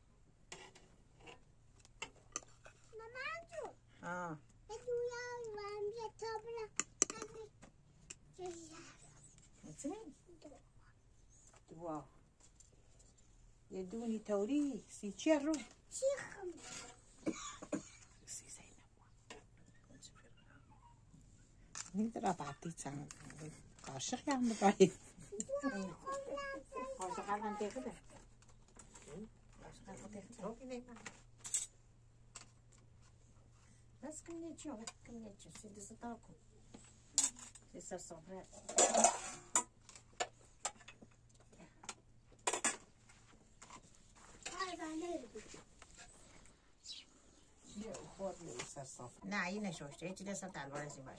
مامان جون آه یه دویا و یه تابلو میتونی دوا یه دونی توری سی چه رو چی خم سی زینب میدرا بعدی چند قاشق هم بگاهی قاشق هم تیخه ده قاشق هم تیخه ده اوکی نیمه بس کم نیچو سی دست تاکو سی سر صفره نه این نشوشته هیچی دستم تلوار از این باشه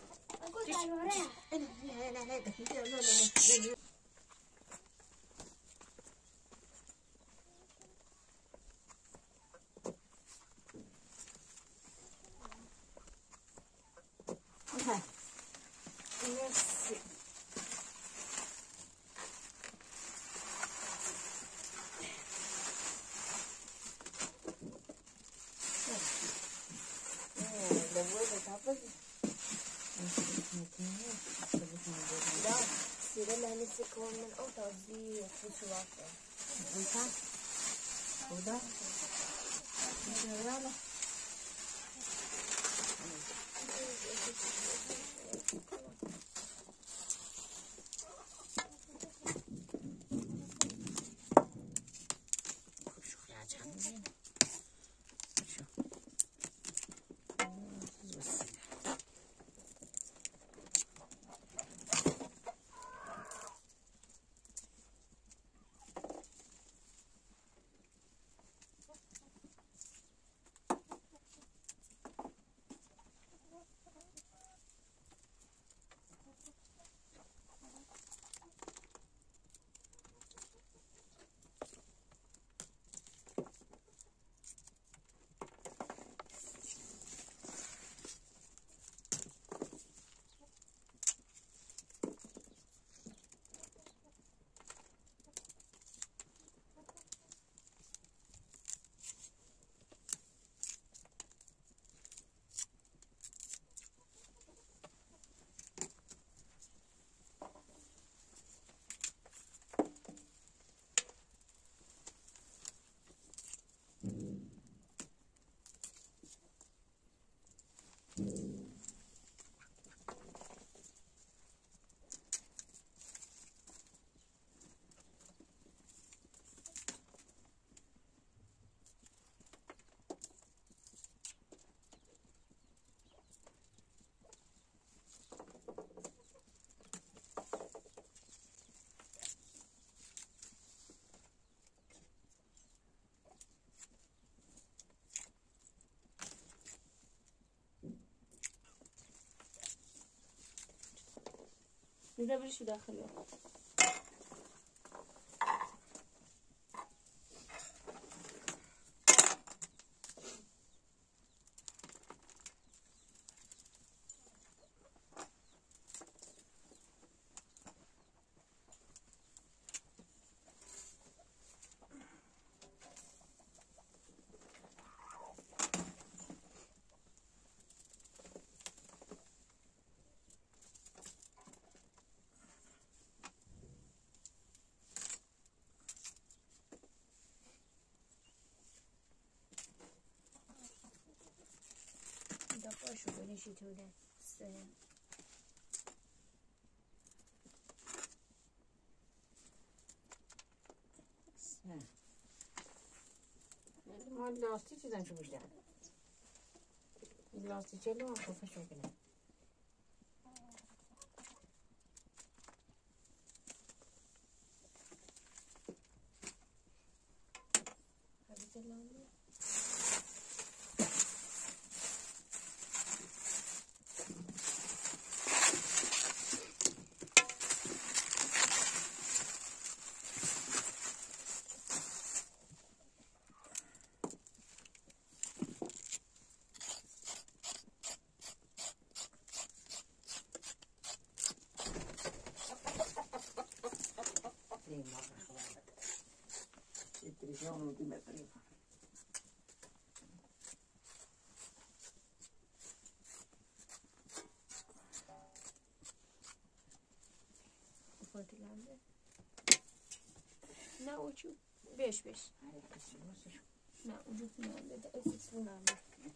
سیره لعنتی کن من او تازی خوشو وقته بودا میره بریشی داخلی دافاشو بریشی تو ده ما لاستی چیزن شو بشتن لاستی چلو هم خوفه شو کنه آمودی ببریم. نه اوچو بیش نه اوچو نمده اسیس رو نمده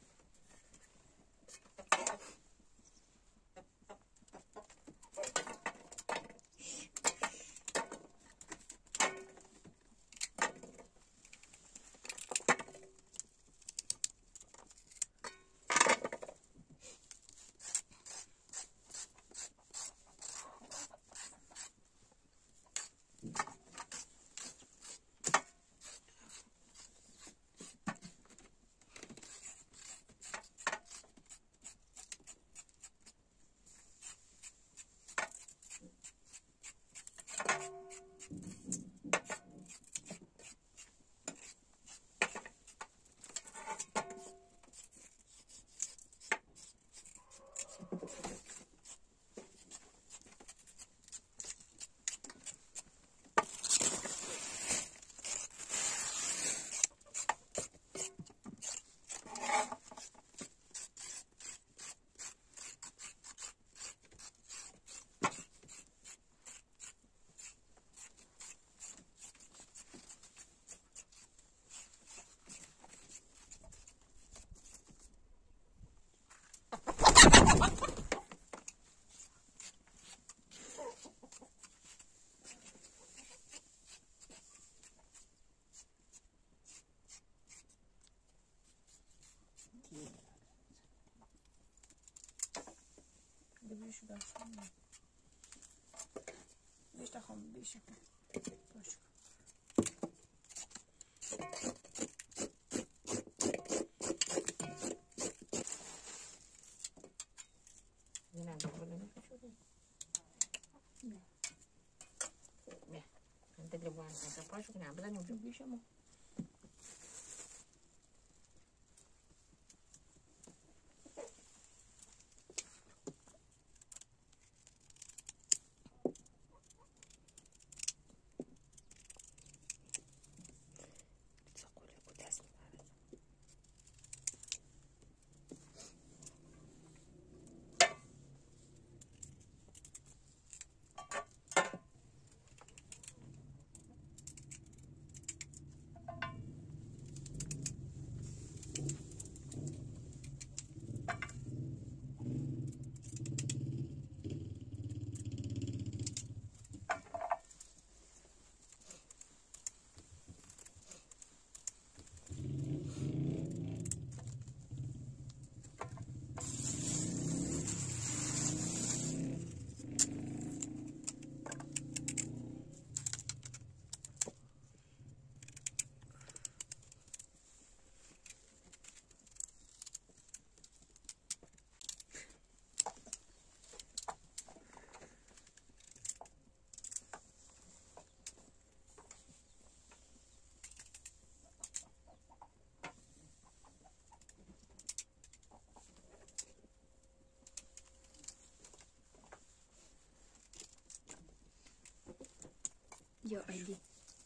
بیشو داشتم بیش تخم بیش باش نه بابا نمیشه نه نه انت اللي بوان انت باشو كنا بدنا نجيب بيش مو یا علی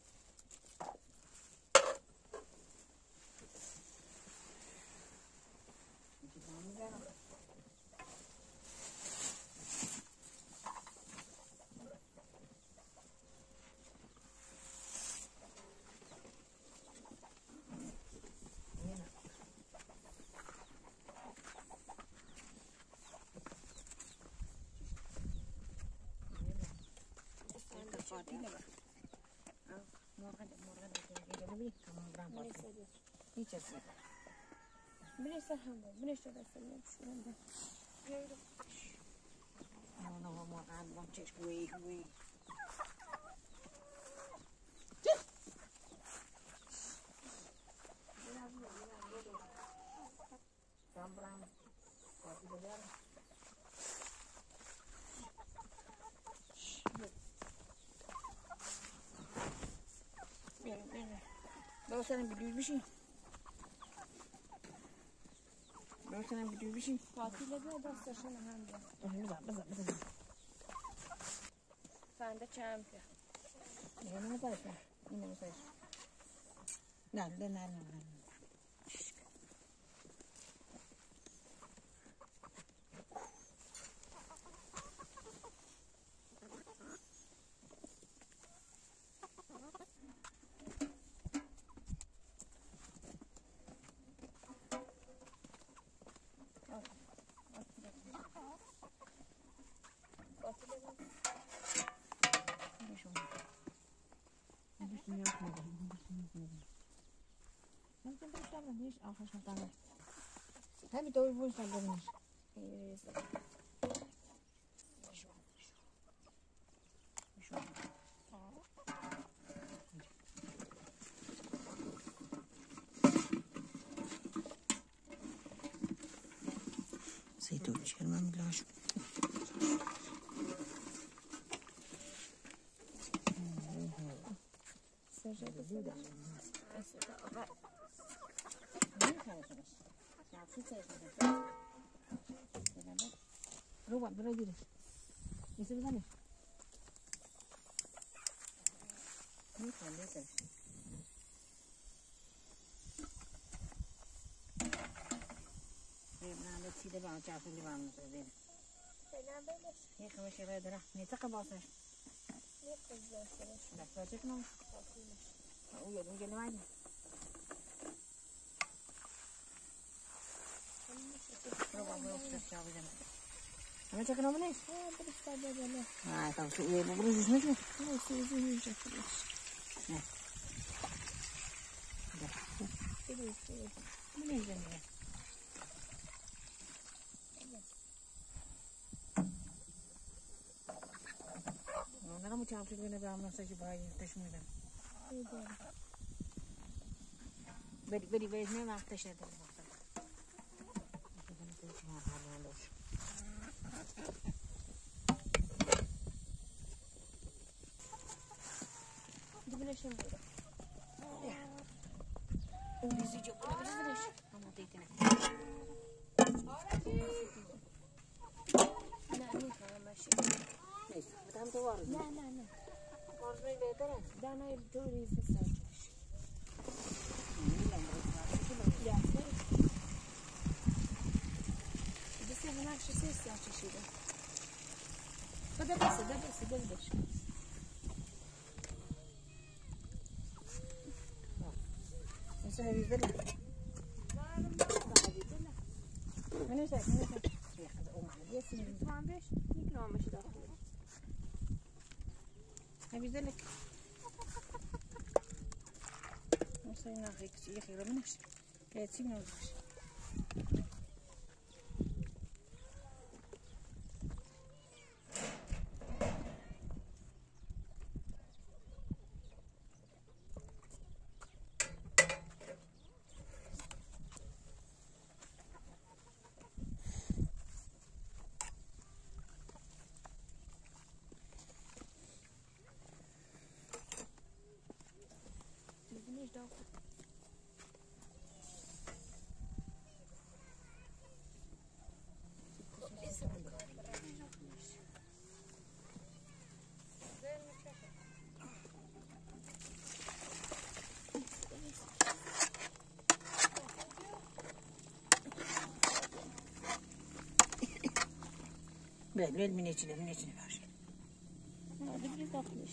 بنشتر هم بنشتر بسلم شو ده انا ما قاعد بنتش وي وي لو سنة بدو بشي لو سنة بدو بشي قاتل بیا دستشون هم بیا بزن فنده چند که اینو میذارش اینو میذارش نه نه نه نه همین دوی بوش ندارمش زیتون شرمم بلاش رو بعد برای دیره میشه بزنی میخوام بزنی من به چیده با جعفری با هم نزده یه خمشه باید داره نیتقه باسش بس باشه کنم او یه دون جلو مایدی رو با برو خشت جا بزنم همه چه کنم نیست؟ نه کم شو یه ببروزش نشو نه من اینجا میره نرم چند شد بینه به هم نفسه که باید تش میدم بری نه وقتش ندارم بلشم بودم اون ریزی جو کنم بزنش اما دیتنه نه میتونم ماشین نیست بدم تو وارد نه وارد می بهتره دانای دو ریزی سرچش بسه نقش سرچشیده بده بس مثلا ریزه من نشد یخد اومد یه سیم تو هم بش یک نامش داخل نبیزه لك مثلا ناخذ يخي رمنش كي تسيب نوزش بل من يجي باش هذا داخلش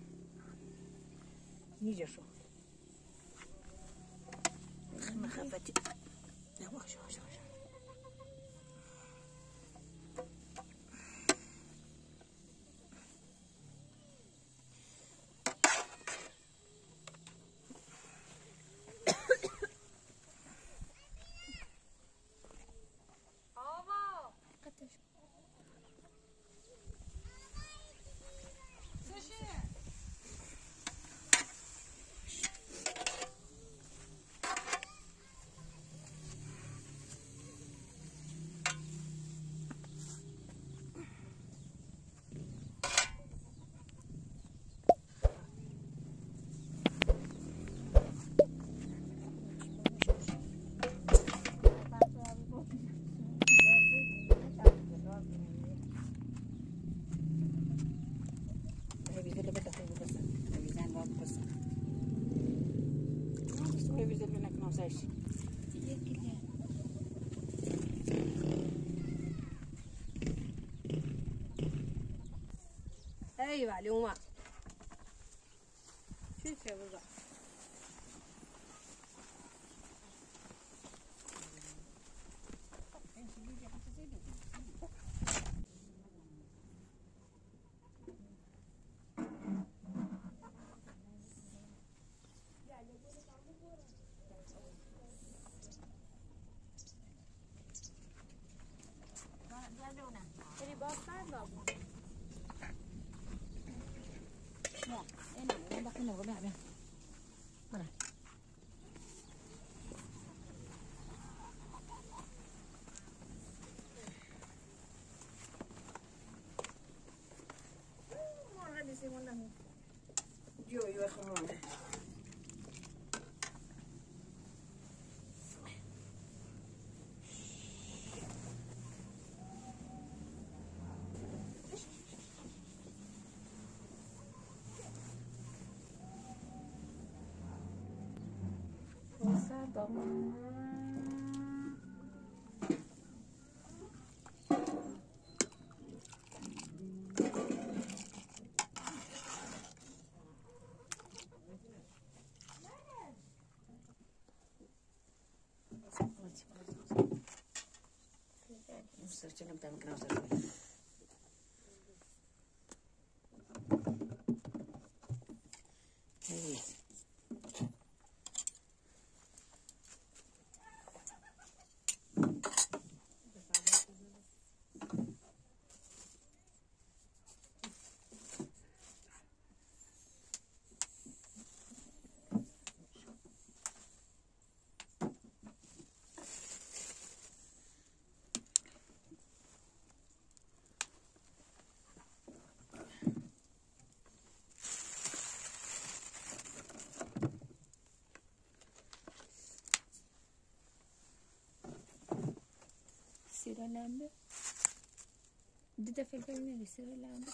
نيجي شو ما خفتي لا واش ایوه اومد چی که بزن بری باز فرد بابو اینو بخیر نگو بیا برو جوی بخوام سر بابو Searching them down. Hey. سیره لنده دیده فکر میری سیره لنده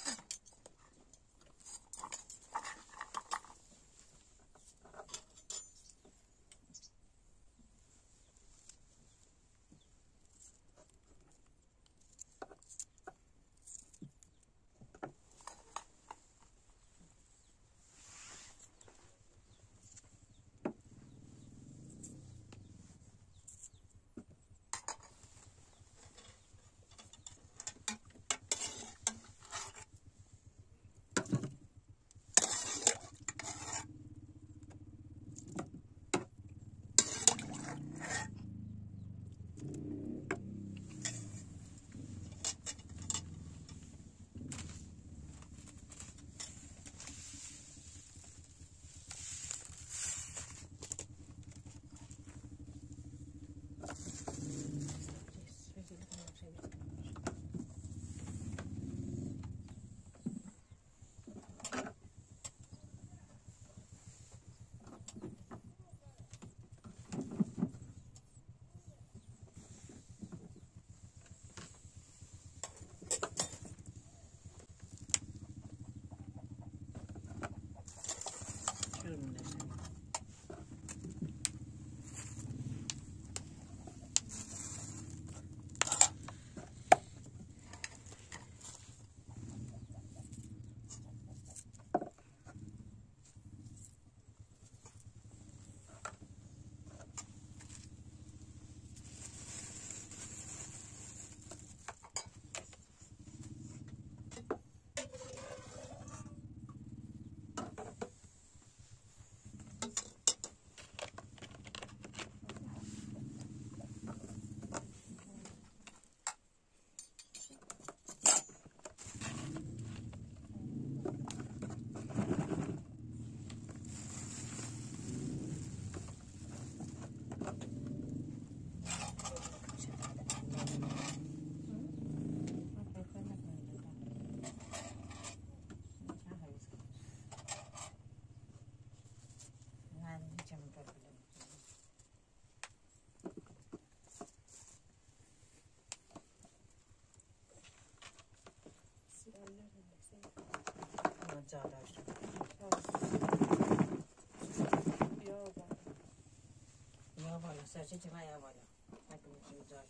یا بالا سرچه چه من یا بالا نکنید جای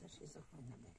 چیز خونه بره.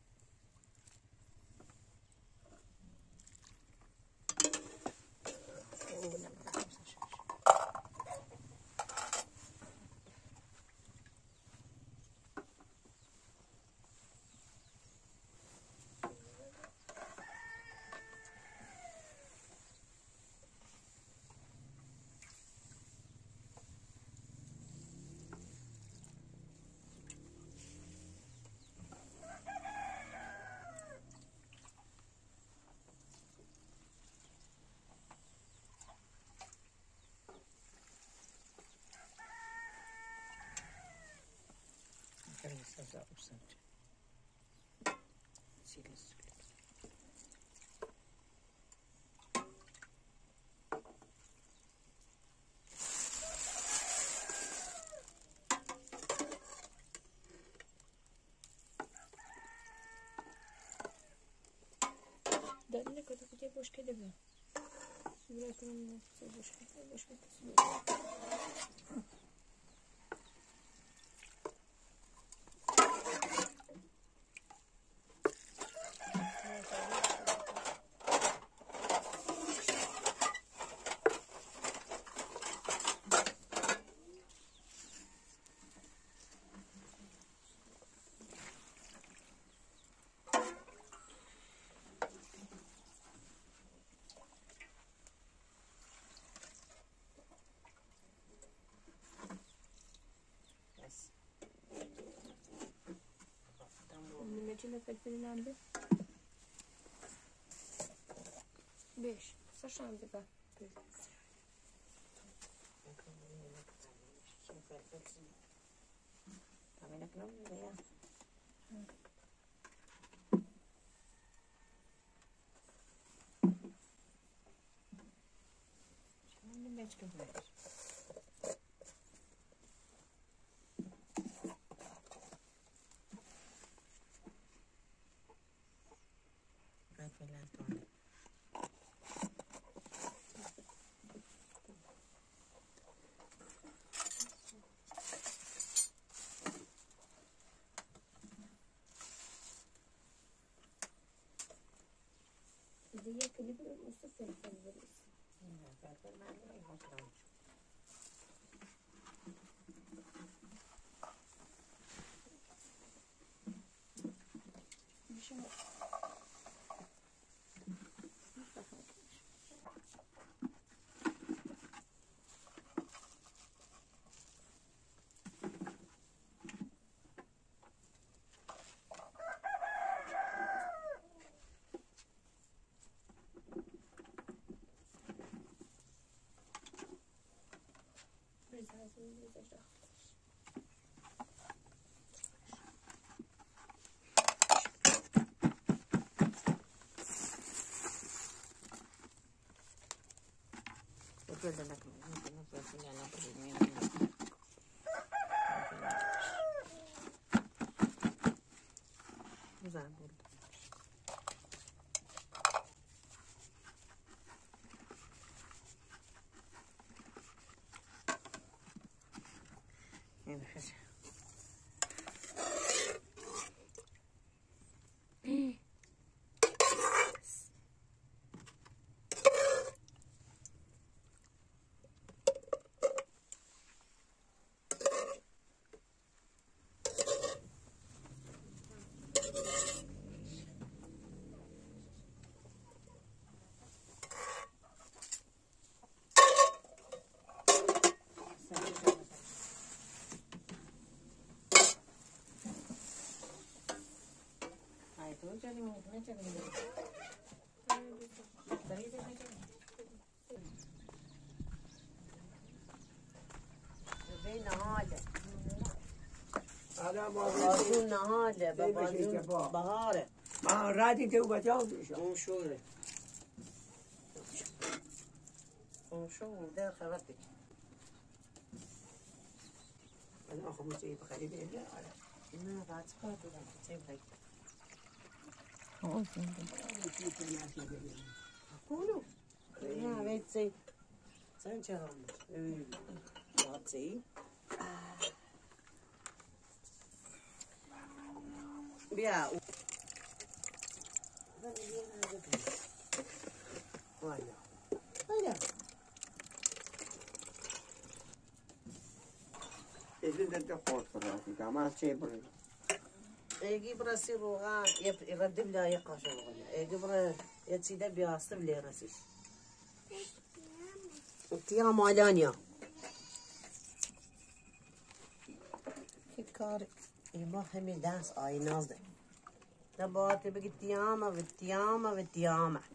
Za usadzie. Sili suli. Dadine kadar kutuya boş kelebe. Bırakın boş kelebe. Начинать филиппинанды. 5. Сашан тебя. También es que no me vea. Ne meçke ver. دیگه کلیپ است فلفل بریز. نه فلفل من نمی‌خوام. میشه. Guarda la cosa, non so se la prima. Güzel burada. Evet. تو چلی می‌کنه چلی می‌کنه. داری تو می‌کنی. به نهاله. حالا ما بازون نهاله با بازون بهاره. ما رادی تو بچاو میشه. اون شوره. اون شو در خبرت. انا اخو مصيب خليه بيرجع. نه بعد خاطر چه بگی. Kulu. Ja, weet je. Zijn ze dan? Wat zie? بیا والا Ese de te corto, rafika, ma sempre. اجي براسي روغا يرد بلا يقاش روغا اجي برا يتسيدا بياستر لي راسي تيا مالانيا فكر يما همي داس اي نازل تبات بقي تياما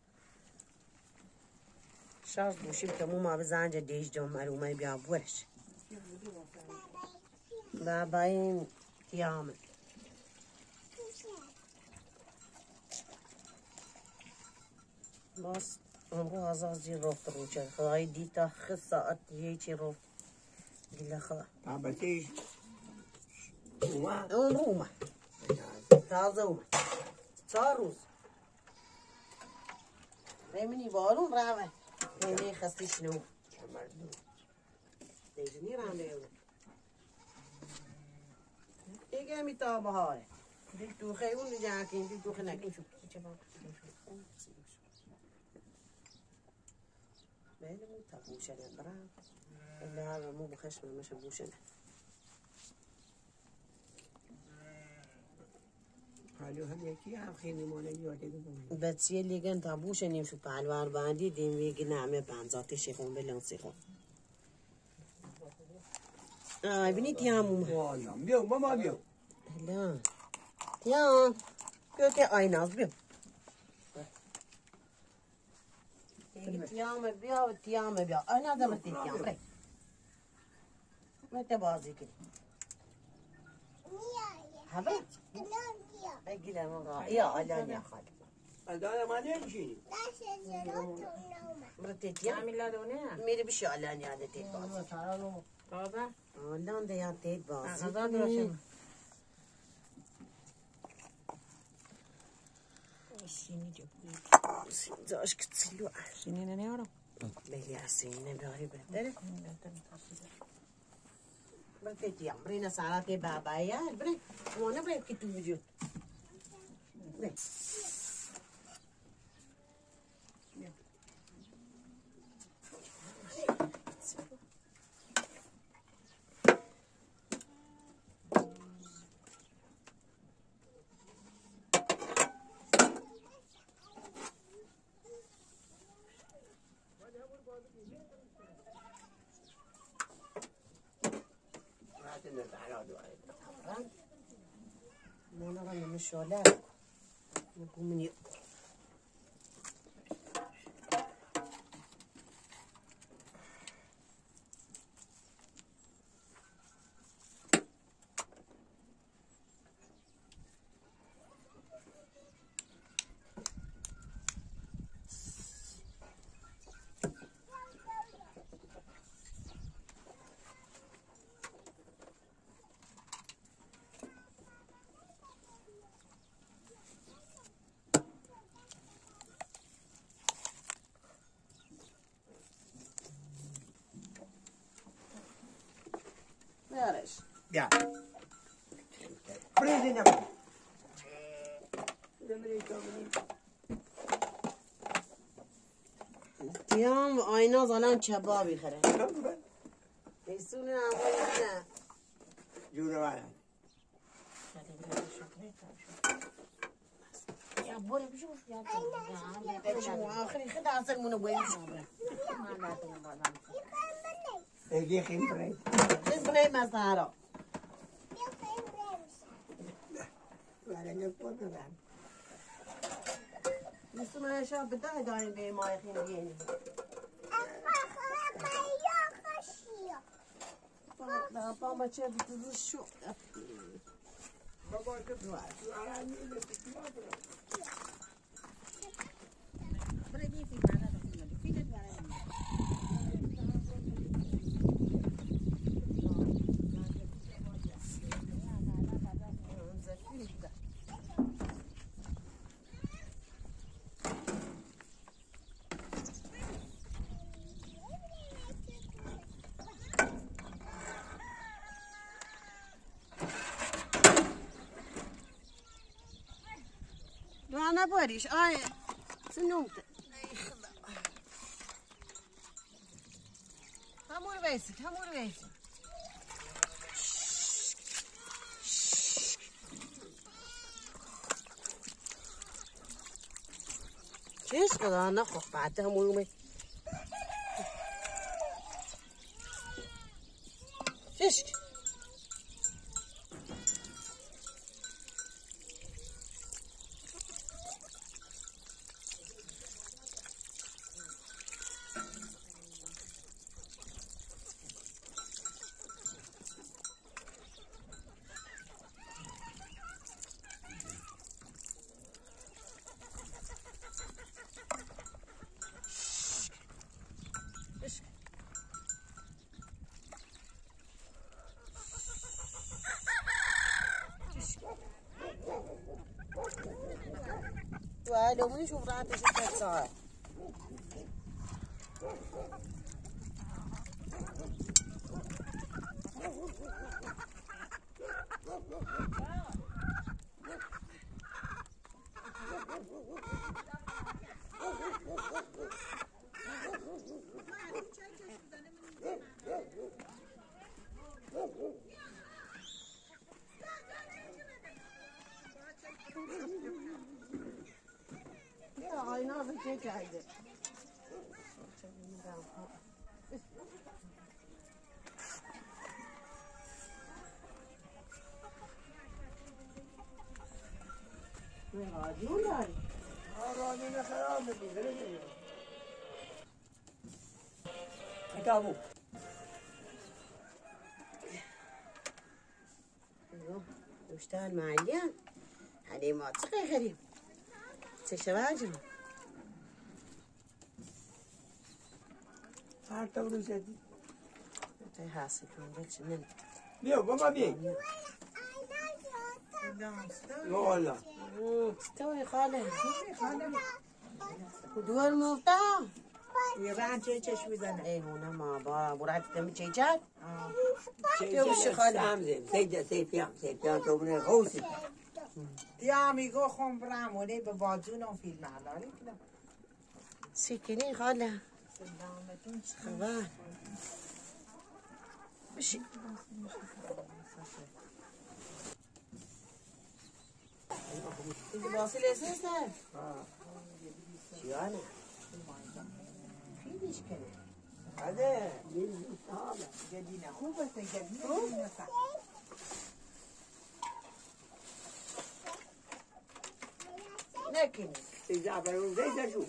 شارج بوشي بكمو ما بزانجا ديش دوم معلومة بيا بورش باباين تياما بس امرو هزازي روفت روچه خواهی دیتا خد ساعت یهی روفت گله خواه Tabatei. Uma. امرو اومد تازه اومد 4 روز ریمینی بارون راوه ریمینی خستی شنو دیجنی رانده اونه دیگه همی تا بهاره دیگ دوخه اون جاکین دیگ دوخه نکین شو بله مو تبوشنه برام اللي هذا مو بخشمه مش بوشنه حالو هم یکی هم خیلی مانه یاده بگم. بتسي اللي كان تابوش اني شو بالوار باندي دين ويجي نعمة بانزاتي شيخون بلانسيخون بني تيامو والا بیو ماما بیو. لا تيام بيو تي اي ناس بيو تيام بيو انا ده متي تيام بري متى بازي كده حبيت اجي لا من يا الان يا خالد ادانه ما نمیشینی. مرتي تيام عامل لونه ميري بشو الان يا ده تيت بازي بابا الان ده يا تيت بازي غذا دراشم زاش كتسلو شنو نيارو بلي عسيني باري بهدله بركت يا عمرينا ساعاتي بابا يا البري وانا بري كتو وجود وانا راني من الشولات نقوم من يارش Ya. Prende na mão. تيام آينا زلان كبابي خره يسون أولنا جوره والا. يا بوري بشوف يا شو آخري خد عسل من وين Egi geen breed. اسمه مسارة Waar een pot aan. اسمه شاب بدأ داين بي ما يخين دين لا بابا شاب تزوج شو Baba kıplar. Şu aranıyla tutuyor. بوريش سنومت همون ويسك چیز خدا نخواه بعد همون فشك لو ما نشوف راحتي 6 ساعات ayna bir geldi. راديوlar. راديو خراب می‌کنه. کتابو. واشتغل معليان. علي ما تسقي غريب. تشواجه. هر طور زدی. تای حاصل کنم چنین. بیا بابا بیا. والله. توي خاله. ودول مفتاح. ایران چش میزنه. ای هونه ما با برات دم چیچار. چه خاله همزه. سیدیا تو من خوشی. دیا میگو خون برام ولی به بازونم فیلم علاری کنم. سیکنی خاله. خبر. بشی. اینجا باسی لیسنس نه؟ چیانه؟ فیلمش کنه. هذا جدينا خوبة جدينا صح. لكن إذا برون زي شو؟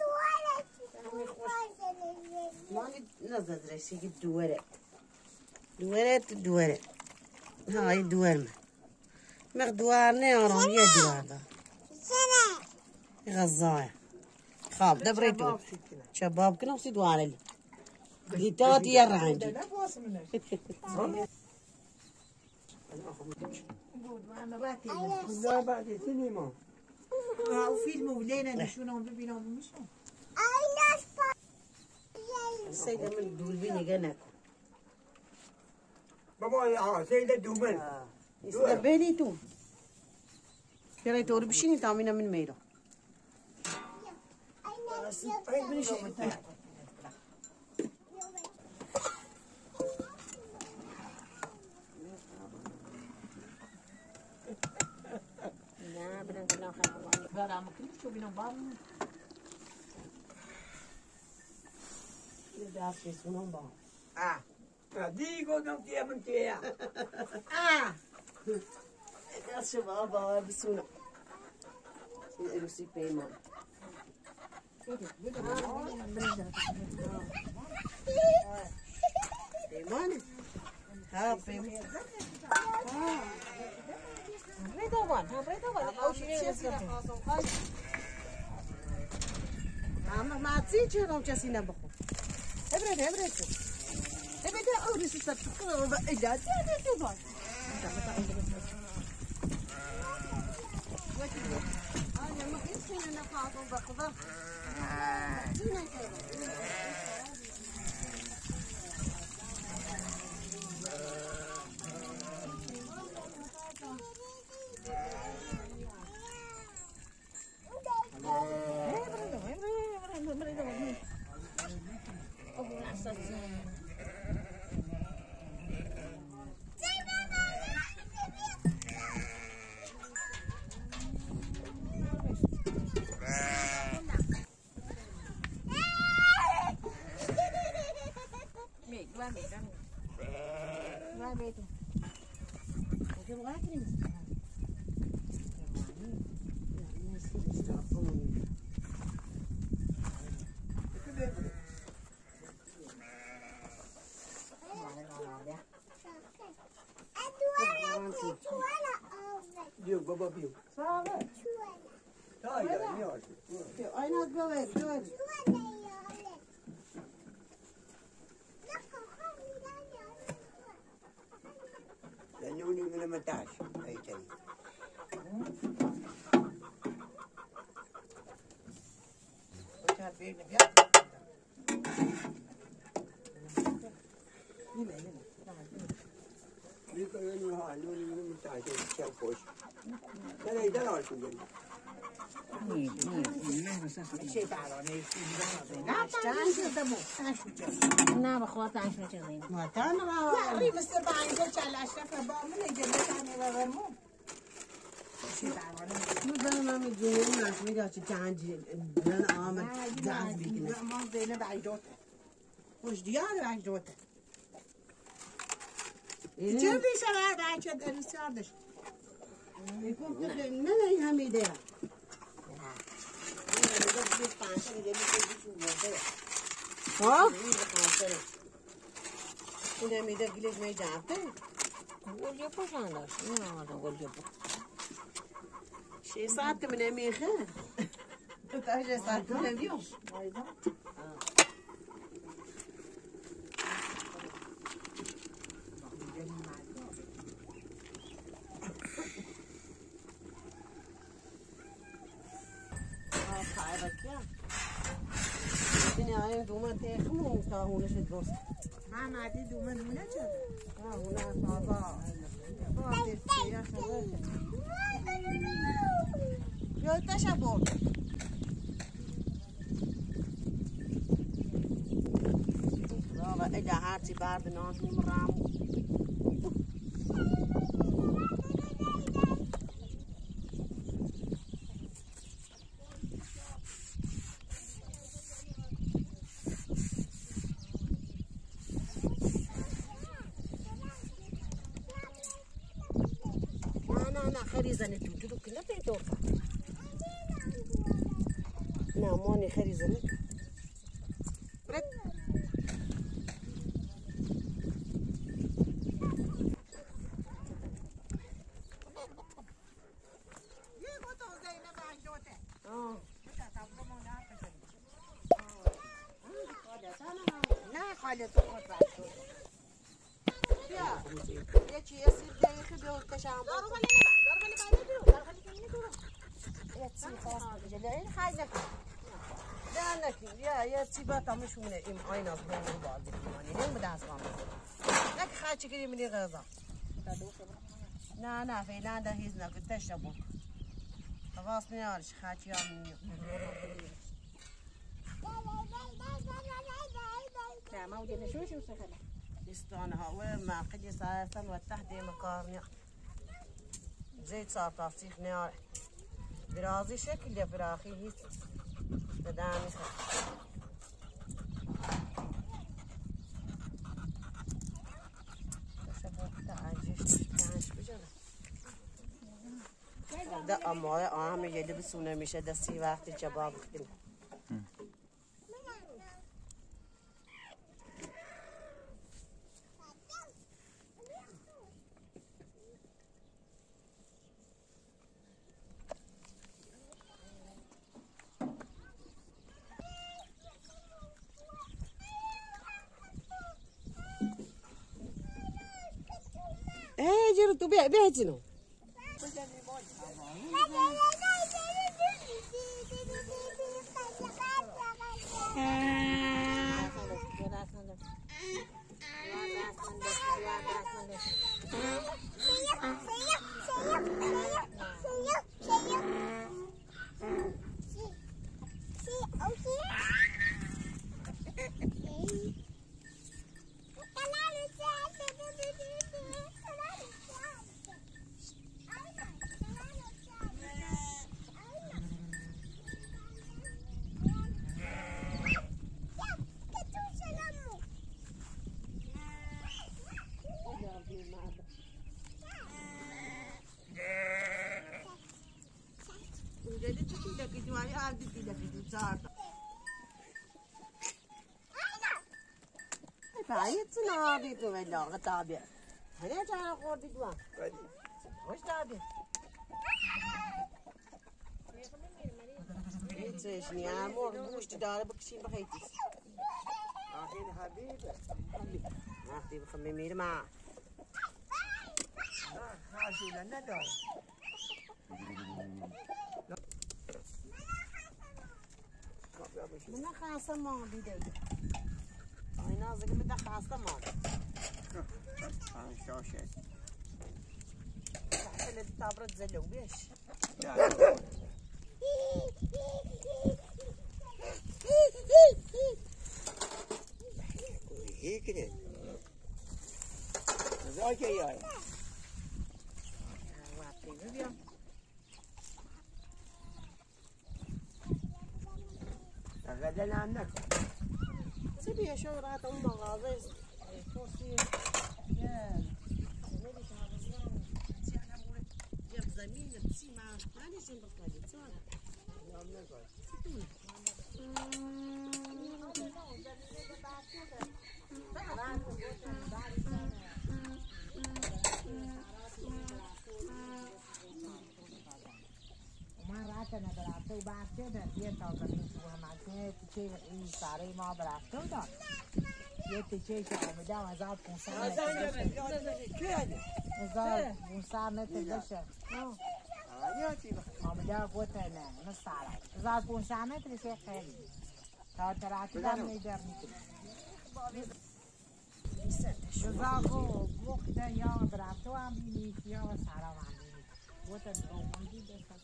ما نزد رشيق الدورة الدورة هاي الدورة مقدوارنا يا رامي الدوار ده غزايا خاب دبريتو شباب كنا وصي دوار لي قيتات يرى عندي لا بعد سينما وفيلم ولينا نشوفهم ببينهم ومشوا السيدة من دولبين يجنك بابا سيدة دوبل يستبالي تو يلا توري بشيني تعمينا من ميرا dico non ti ammontia يا شباب بسونا روسي بيمان بيمان ها بيمان ما تسيج هنا وجالسين نبخو ابرد اوري ستتكلم اذا تبغى انا ما كنت انا قاعد بخضر ما بيته كيف غادرين بيو بابا بيو تايدا میاد آینات ببر ببر لانوني من متاش اي تاني بيقولوا ها لوني من متاش شاف وش لا يدلع شو جل نه بخواه عشان چیزی ما تان را ری مستر با اینجا چال اشرف با من جبتانی و ورمو من میدونم نشمی داشتی جنجی من آمد جنج بگیره ما زینب عیدوته خوش دیار عیدوته چه بیشه را بچه درسیار داشت میگم تو خیلی نه این همیده ها؟ این همیده گلیش می جمعه گلیه پوشن داشت این آمدن گلیه پوش 6 ساعت که من نمیخه تا 6 ساعت نمیام این دومن تخمون تا هونش درست محمدی دومن هونه چه؟ هونه سازا یا تشبور بابا اجا هرچی بعد ناش میمرم خريزة توجدوا كلها بيدوك ناموني خريزة برد نه خاله تو خود باشد یه چی اسیر دقیقه به اتشم یا سیبا تامشونه این آین از بین رو بازی کنی نیم به دست خواهم نک خواهد چکری منی غذا نه فعلا ده هیز نکن تشتا بود خواست نیارش خواهد چی هم نیو ما وجدنا شو سخنه استانها ومعقد ساعة والتحدي مقارنة زيت صار تصيخ نار برازي شكل يا فراخي هيك بداني ده أمورة أهم يلي بسونا مشى ده سي وقت الشباب كده جرو تو بيعتنو فعيت صنادي ولا غطابة هنا جانا قردي دوام وش دابة يتسيشني يا مور وش تدار بكشين بخيتي أخي حبيبة ما أختي بخممي معاه خاشي لنا دار من خاصة ما بدي أنا نازل بدي خاصة ما شاشة تحت اللي تابرد زلوا بيش هيك كده زاك يا وعطيني اليوم غدا عنك سيبي شو رات أم غازي توصي يا جاب زمين بسيما ماني جنب القليل صار مراتنا برافته و برافته در یه تازه میشه و همه تیچه این ساره ما برافته و دار یه تیچه که آمده و 1500 متر دشه آمده گوته نه ساره 1500 متر شه خیلی تا تراتی در میدر میکنه شزاکو وقت یا برافته و هم بینید یا ساره هم بینید گوته دومندی دسته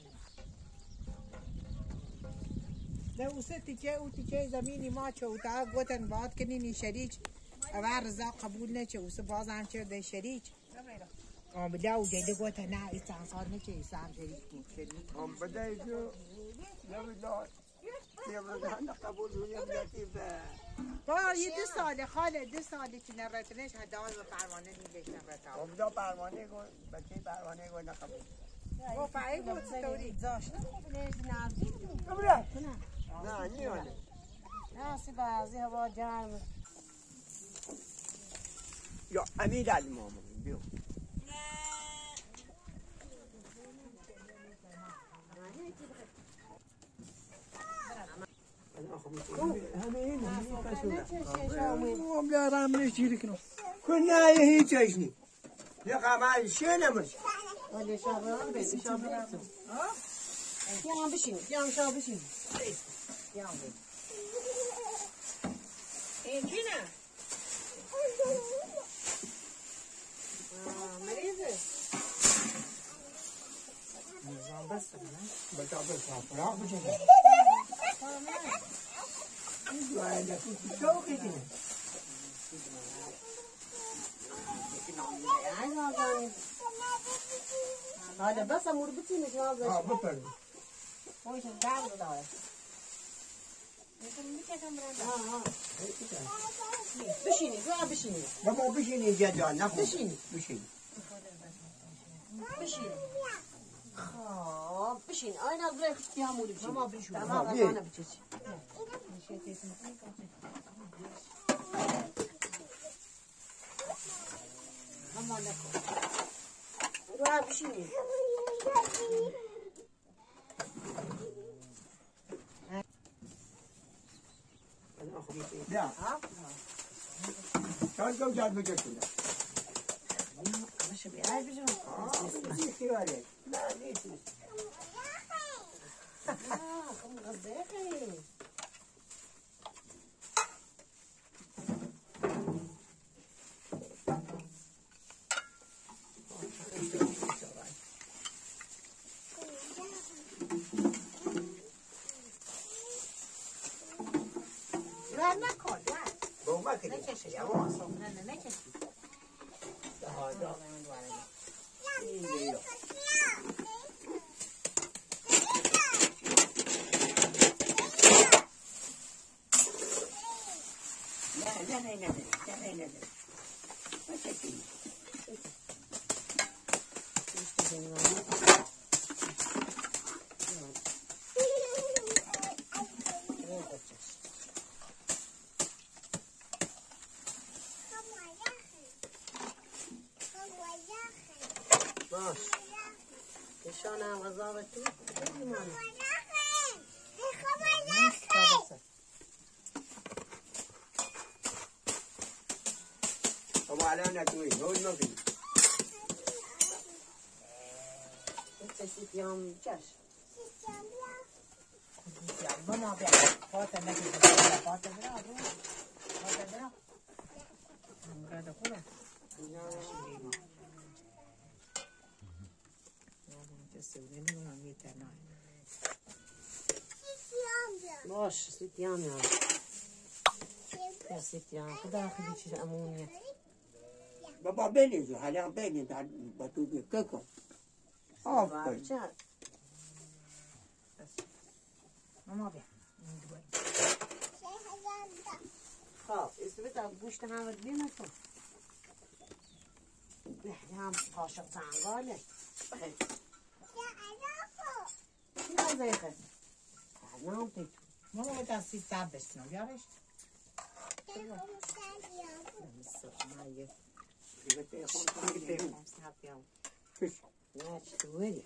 ده اوسه تیکه زمینی ما چه اوتا گوتن باد کنینی شریک اول رضا قبول نچه اوسه باز هم چه ده شریک آمده و جده گوتن نه ایسان سال نچه ایسان شریک بود شریک هم بدأ جو يبدأ يبدأ قبول يبدأ با یه 2 ساله خاله 2 ساله که نرتنش هداز و پروانه نیدش نرتاو هم پروانه کن بچه پروانه کن نقبول با فعی بود ستوری زاشت نه نیونه ناسی بعضی هوا جرم یا امیر علی مامان بیو كنا هيك ايشني يا قمال شنو مش ولی شابه بید شابه یام بشین یام شابه بشین یام بید این کی نه مریضه نظام بس نه بچا بس افراغ بشه این دوای دفعه تو کیه هذا بس امور بتيني جواب اه بفرد وش الدعوه داره بشینی جواب بشینی بابا بشینی جدا نخو بشینی بشینی بشینی خب بشین آینه از برای خطی همونی بشین ما بشین ها، تمام بیه. غزانه بچیچ همه نکن جواب بشینی لا كان كم جاد بجتنا مش بيعرف بجون دي خيارات لا ليش خم غزاخي لا نکن لا بو ما كده نکشش يا اما ماما صبرانه نکشش هذا لا لا لا لا لا لا لا ما تكفي باش نشان هم غذا و تو خیلی مانه بابا الان نتوی نود نکنی تسیت یام چش ماما بیا فاطمه نگید فاطمه برا فاطمه برا مراد خوبه باش سیت یام یام سیت یام خدا خیلی چیز امونیه بابا بینید حالا بینید با تو که کن آفرین ماما بیا خب استبت گوشت هم رو بیم تو نه هم قاشق زنگانه نه زیخه نه تو ماما به دستی سب بسنو بیارش نه چطوری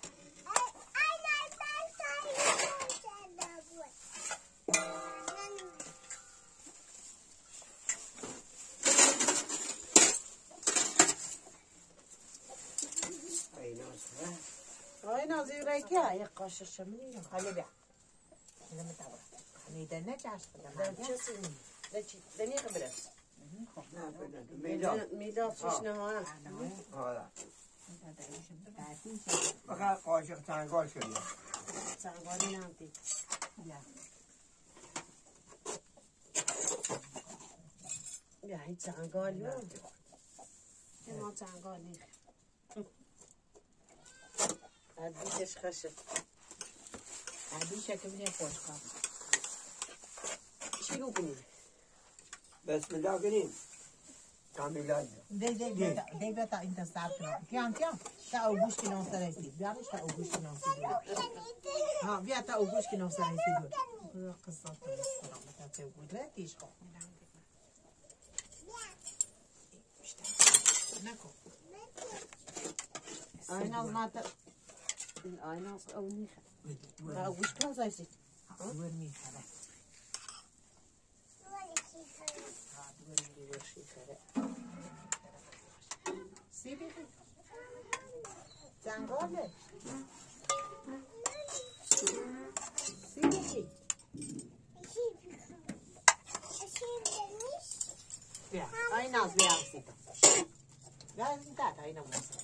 آی نازیره که یک قاشق شمینی خاله بیا اینو متابع خمیده نه چشم در چه سینی در نیخه برس میداد میداد چشنه ها هست حالا فقط قاشق چنگال شدی سنگاری نمتی بیا هیچ سنگاری نمتی ما سنگار نیخه عدیدش خشه عدی شکل بینه خوش کن چی رو کنیم؟ بسم الله کنیم کامیلان دی بتا این تصاب کنم کیام تا او گوش که نام سرستی بیارش تا او گوش که نام سرستی ها بیا تا او گوش که نام سرستی دو قصه تا تا بود تیش خو نکو آینه از ماتا آینه از او نیخه تا او گوش که نام سرستی ور میخره سی بیخی زنگاله سی بیخی بیا آینه از بیا سی تا بیا از این داد آینه موسیقی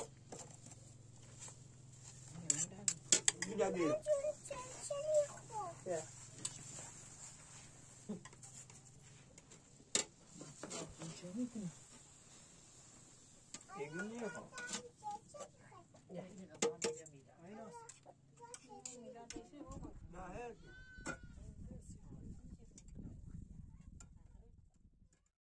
بیا بیا بیا ایگون نیه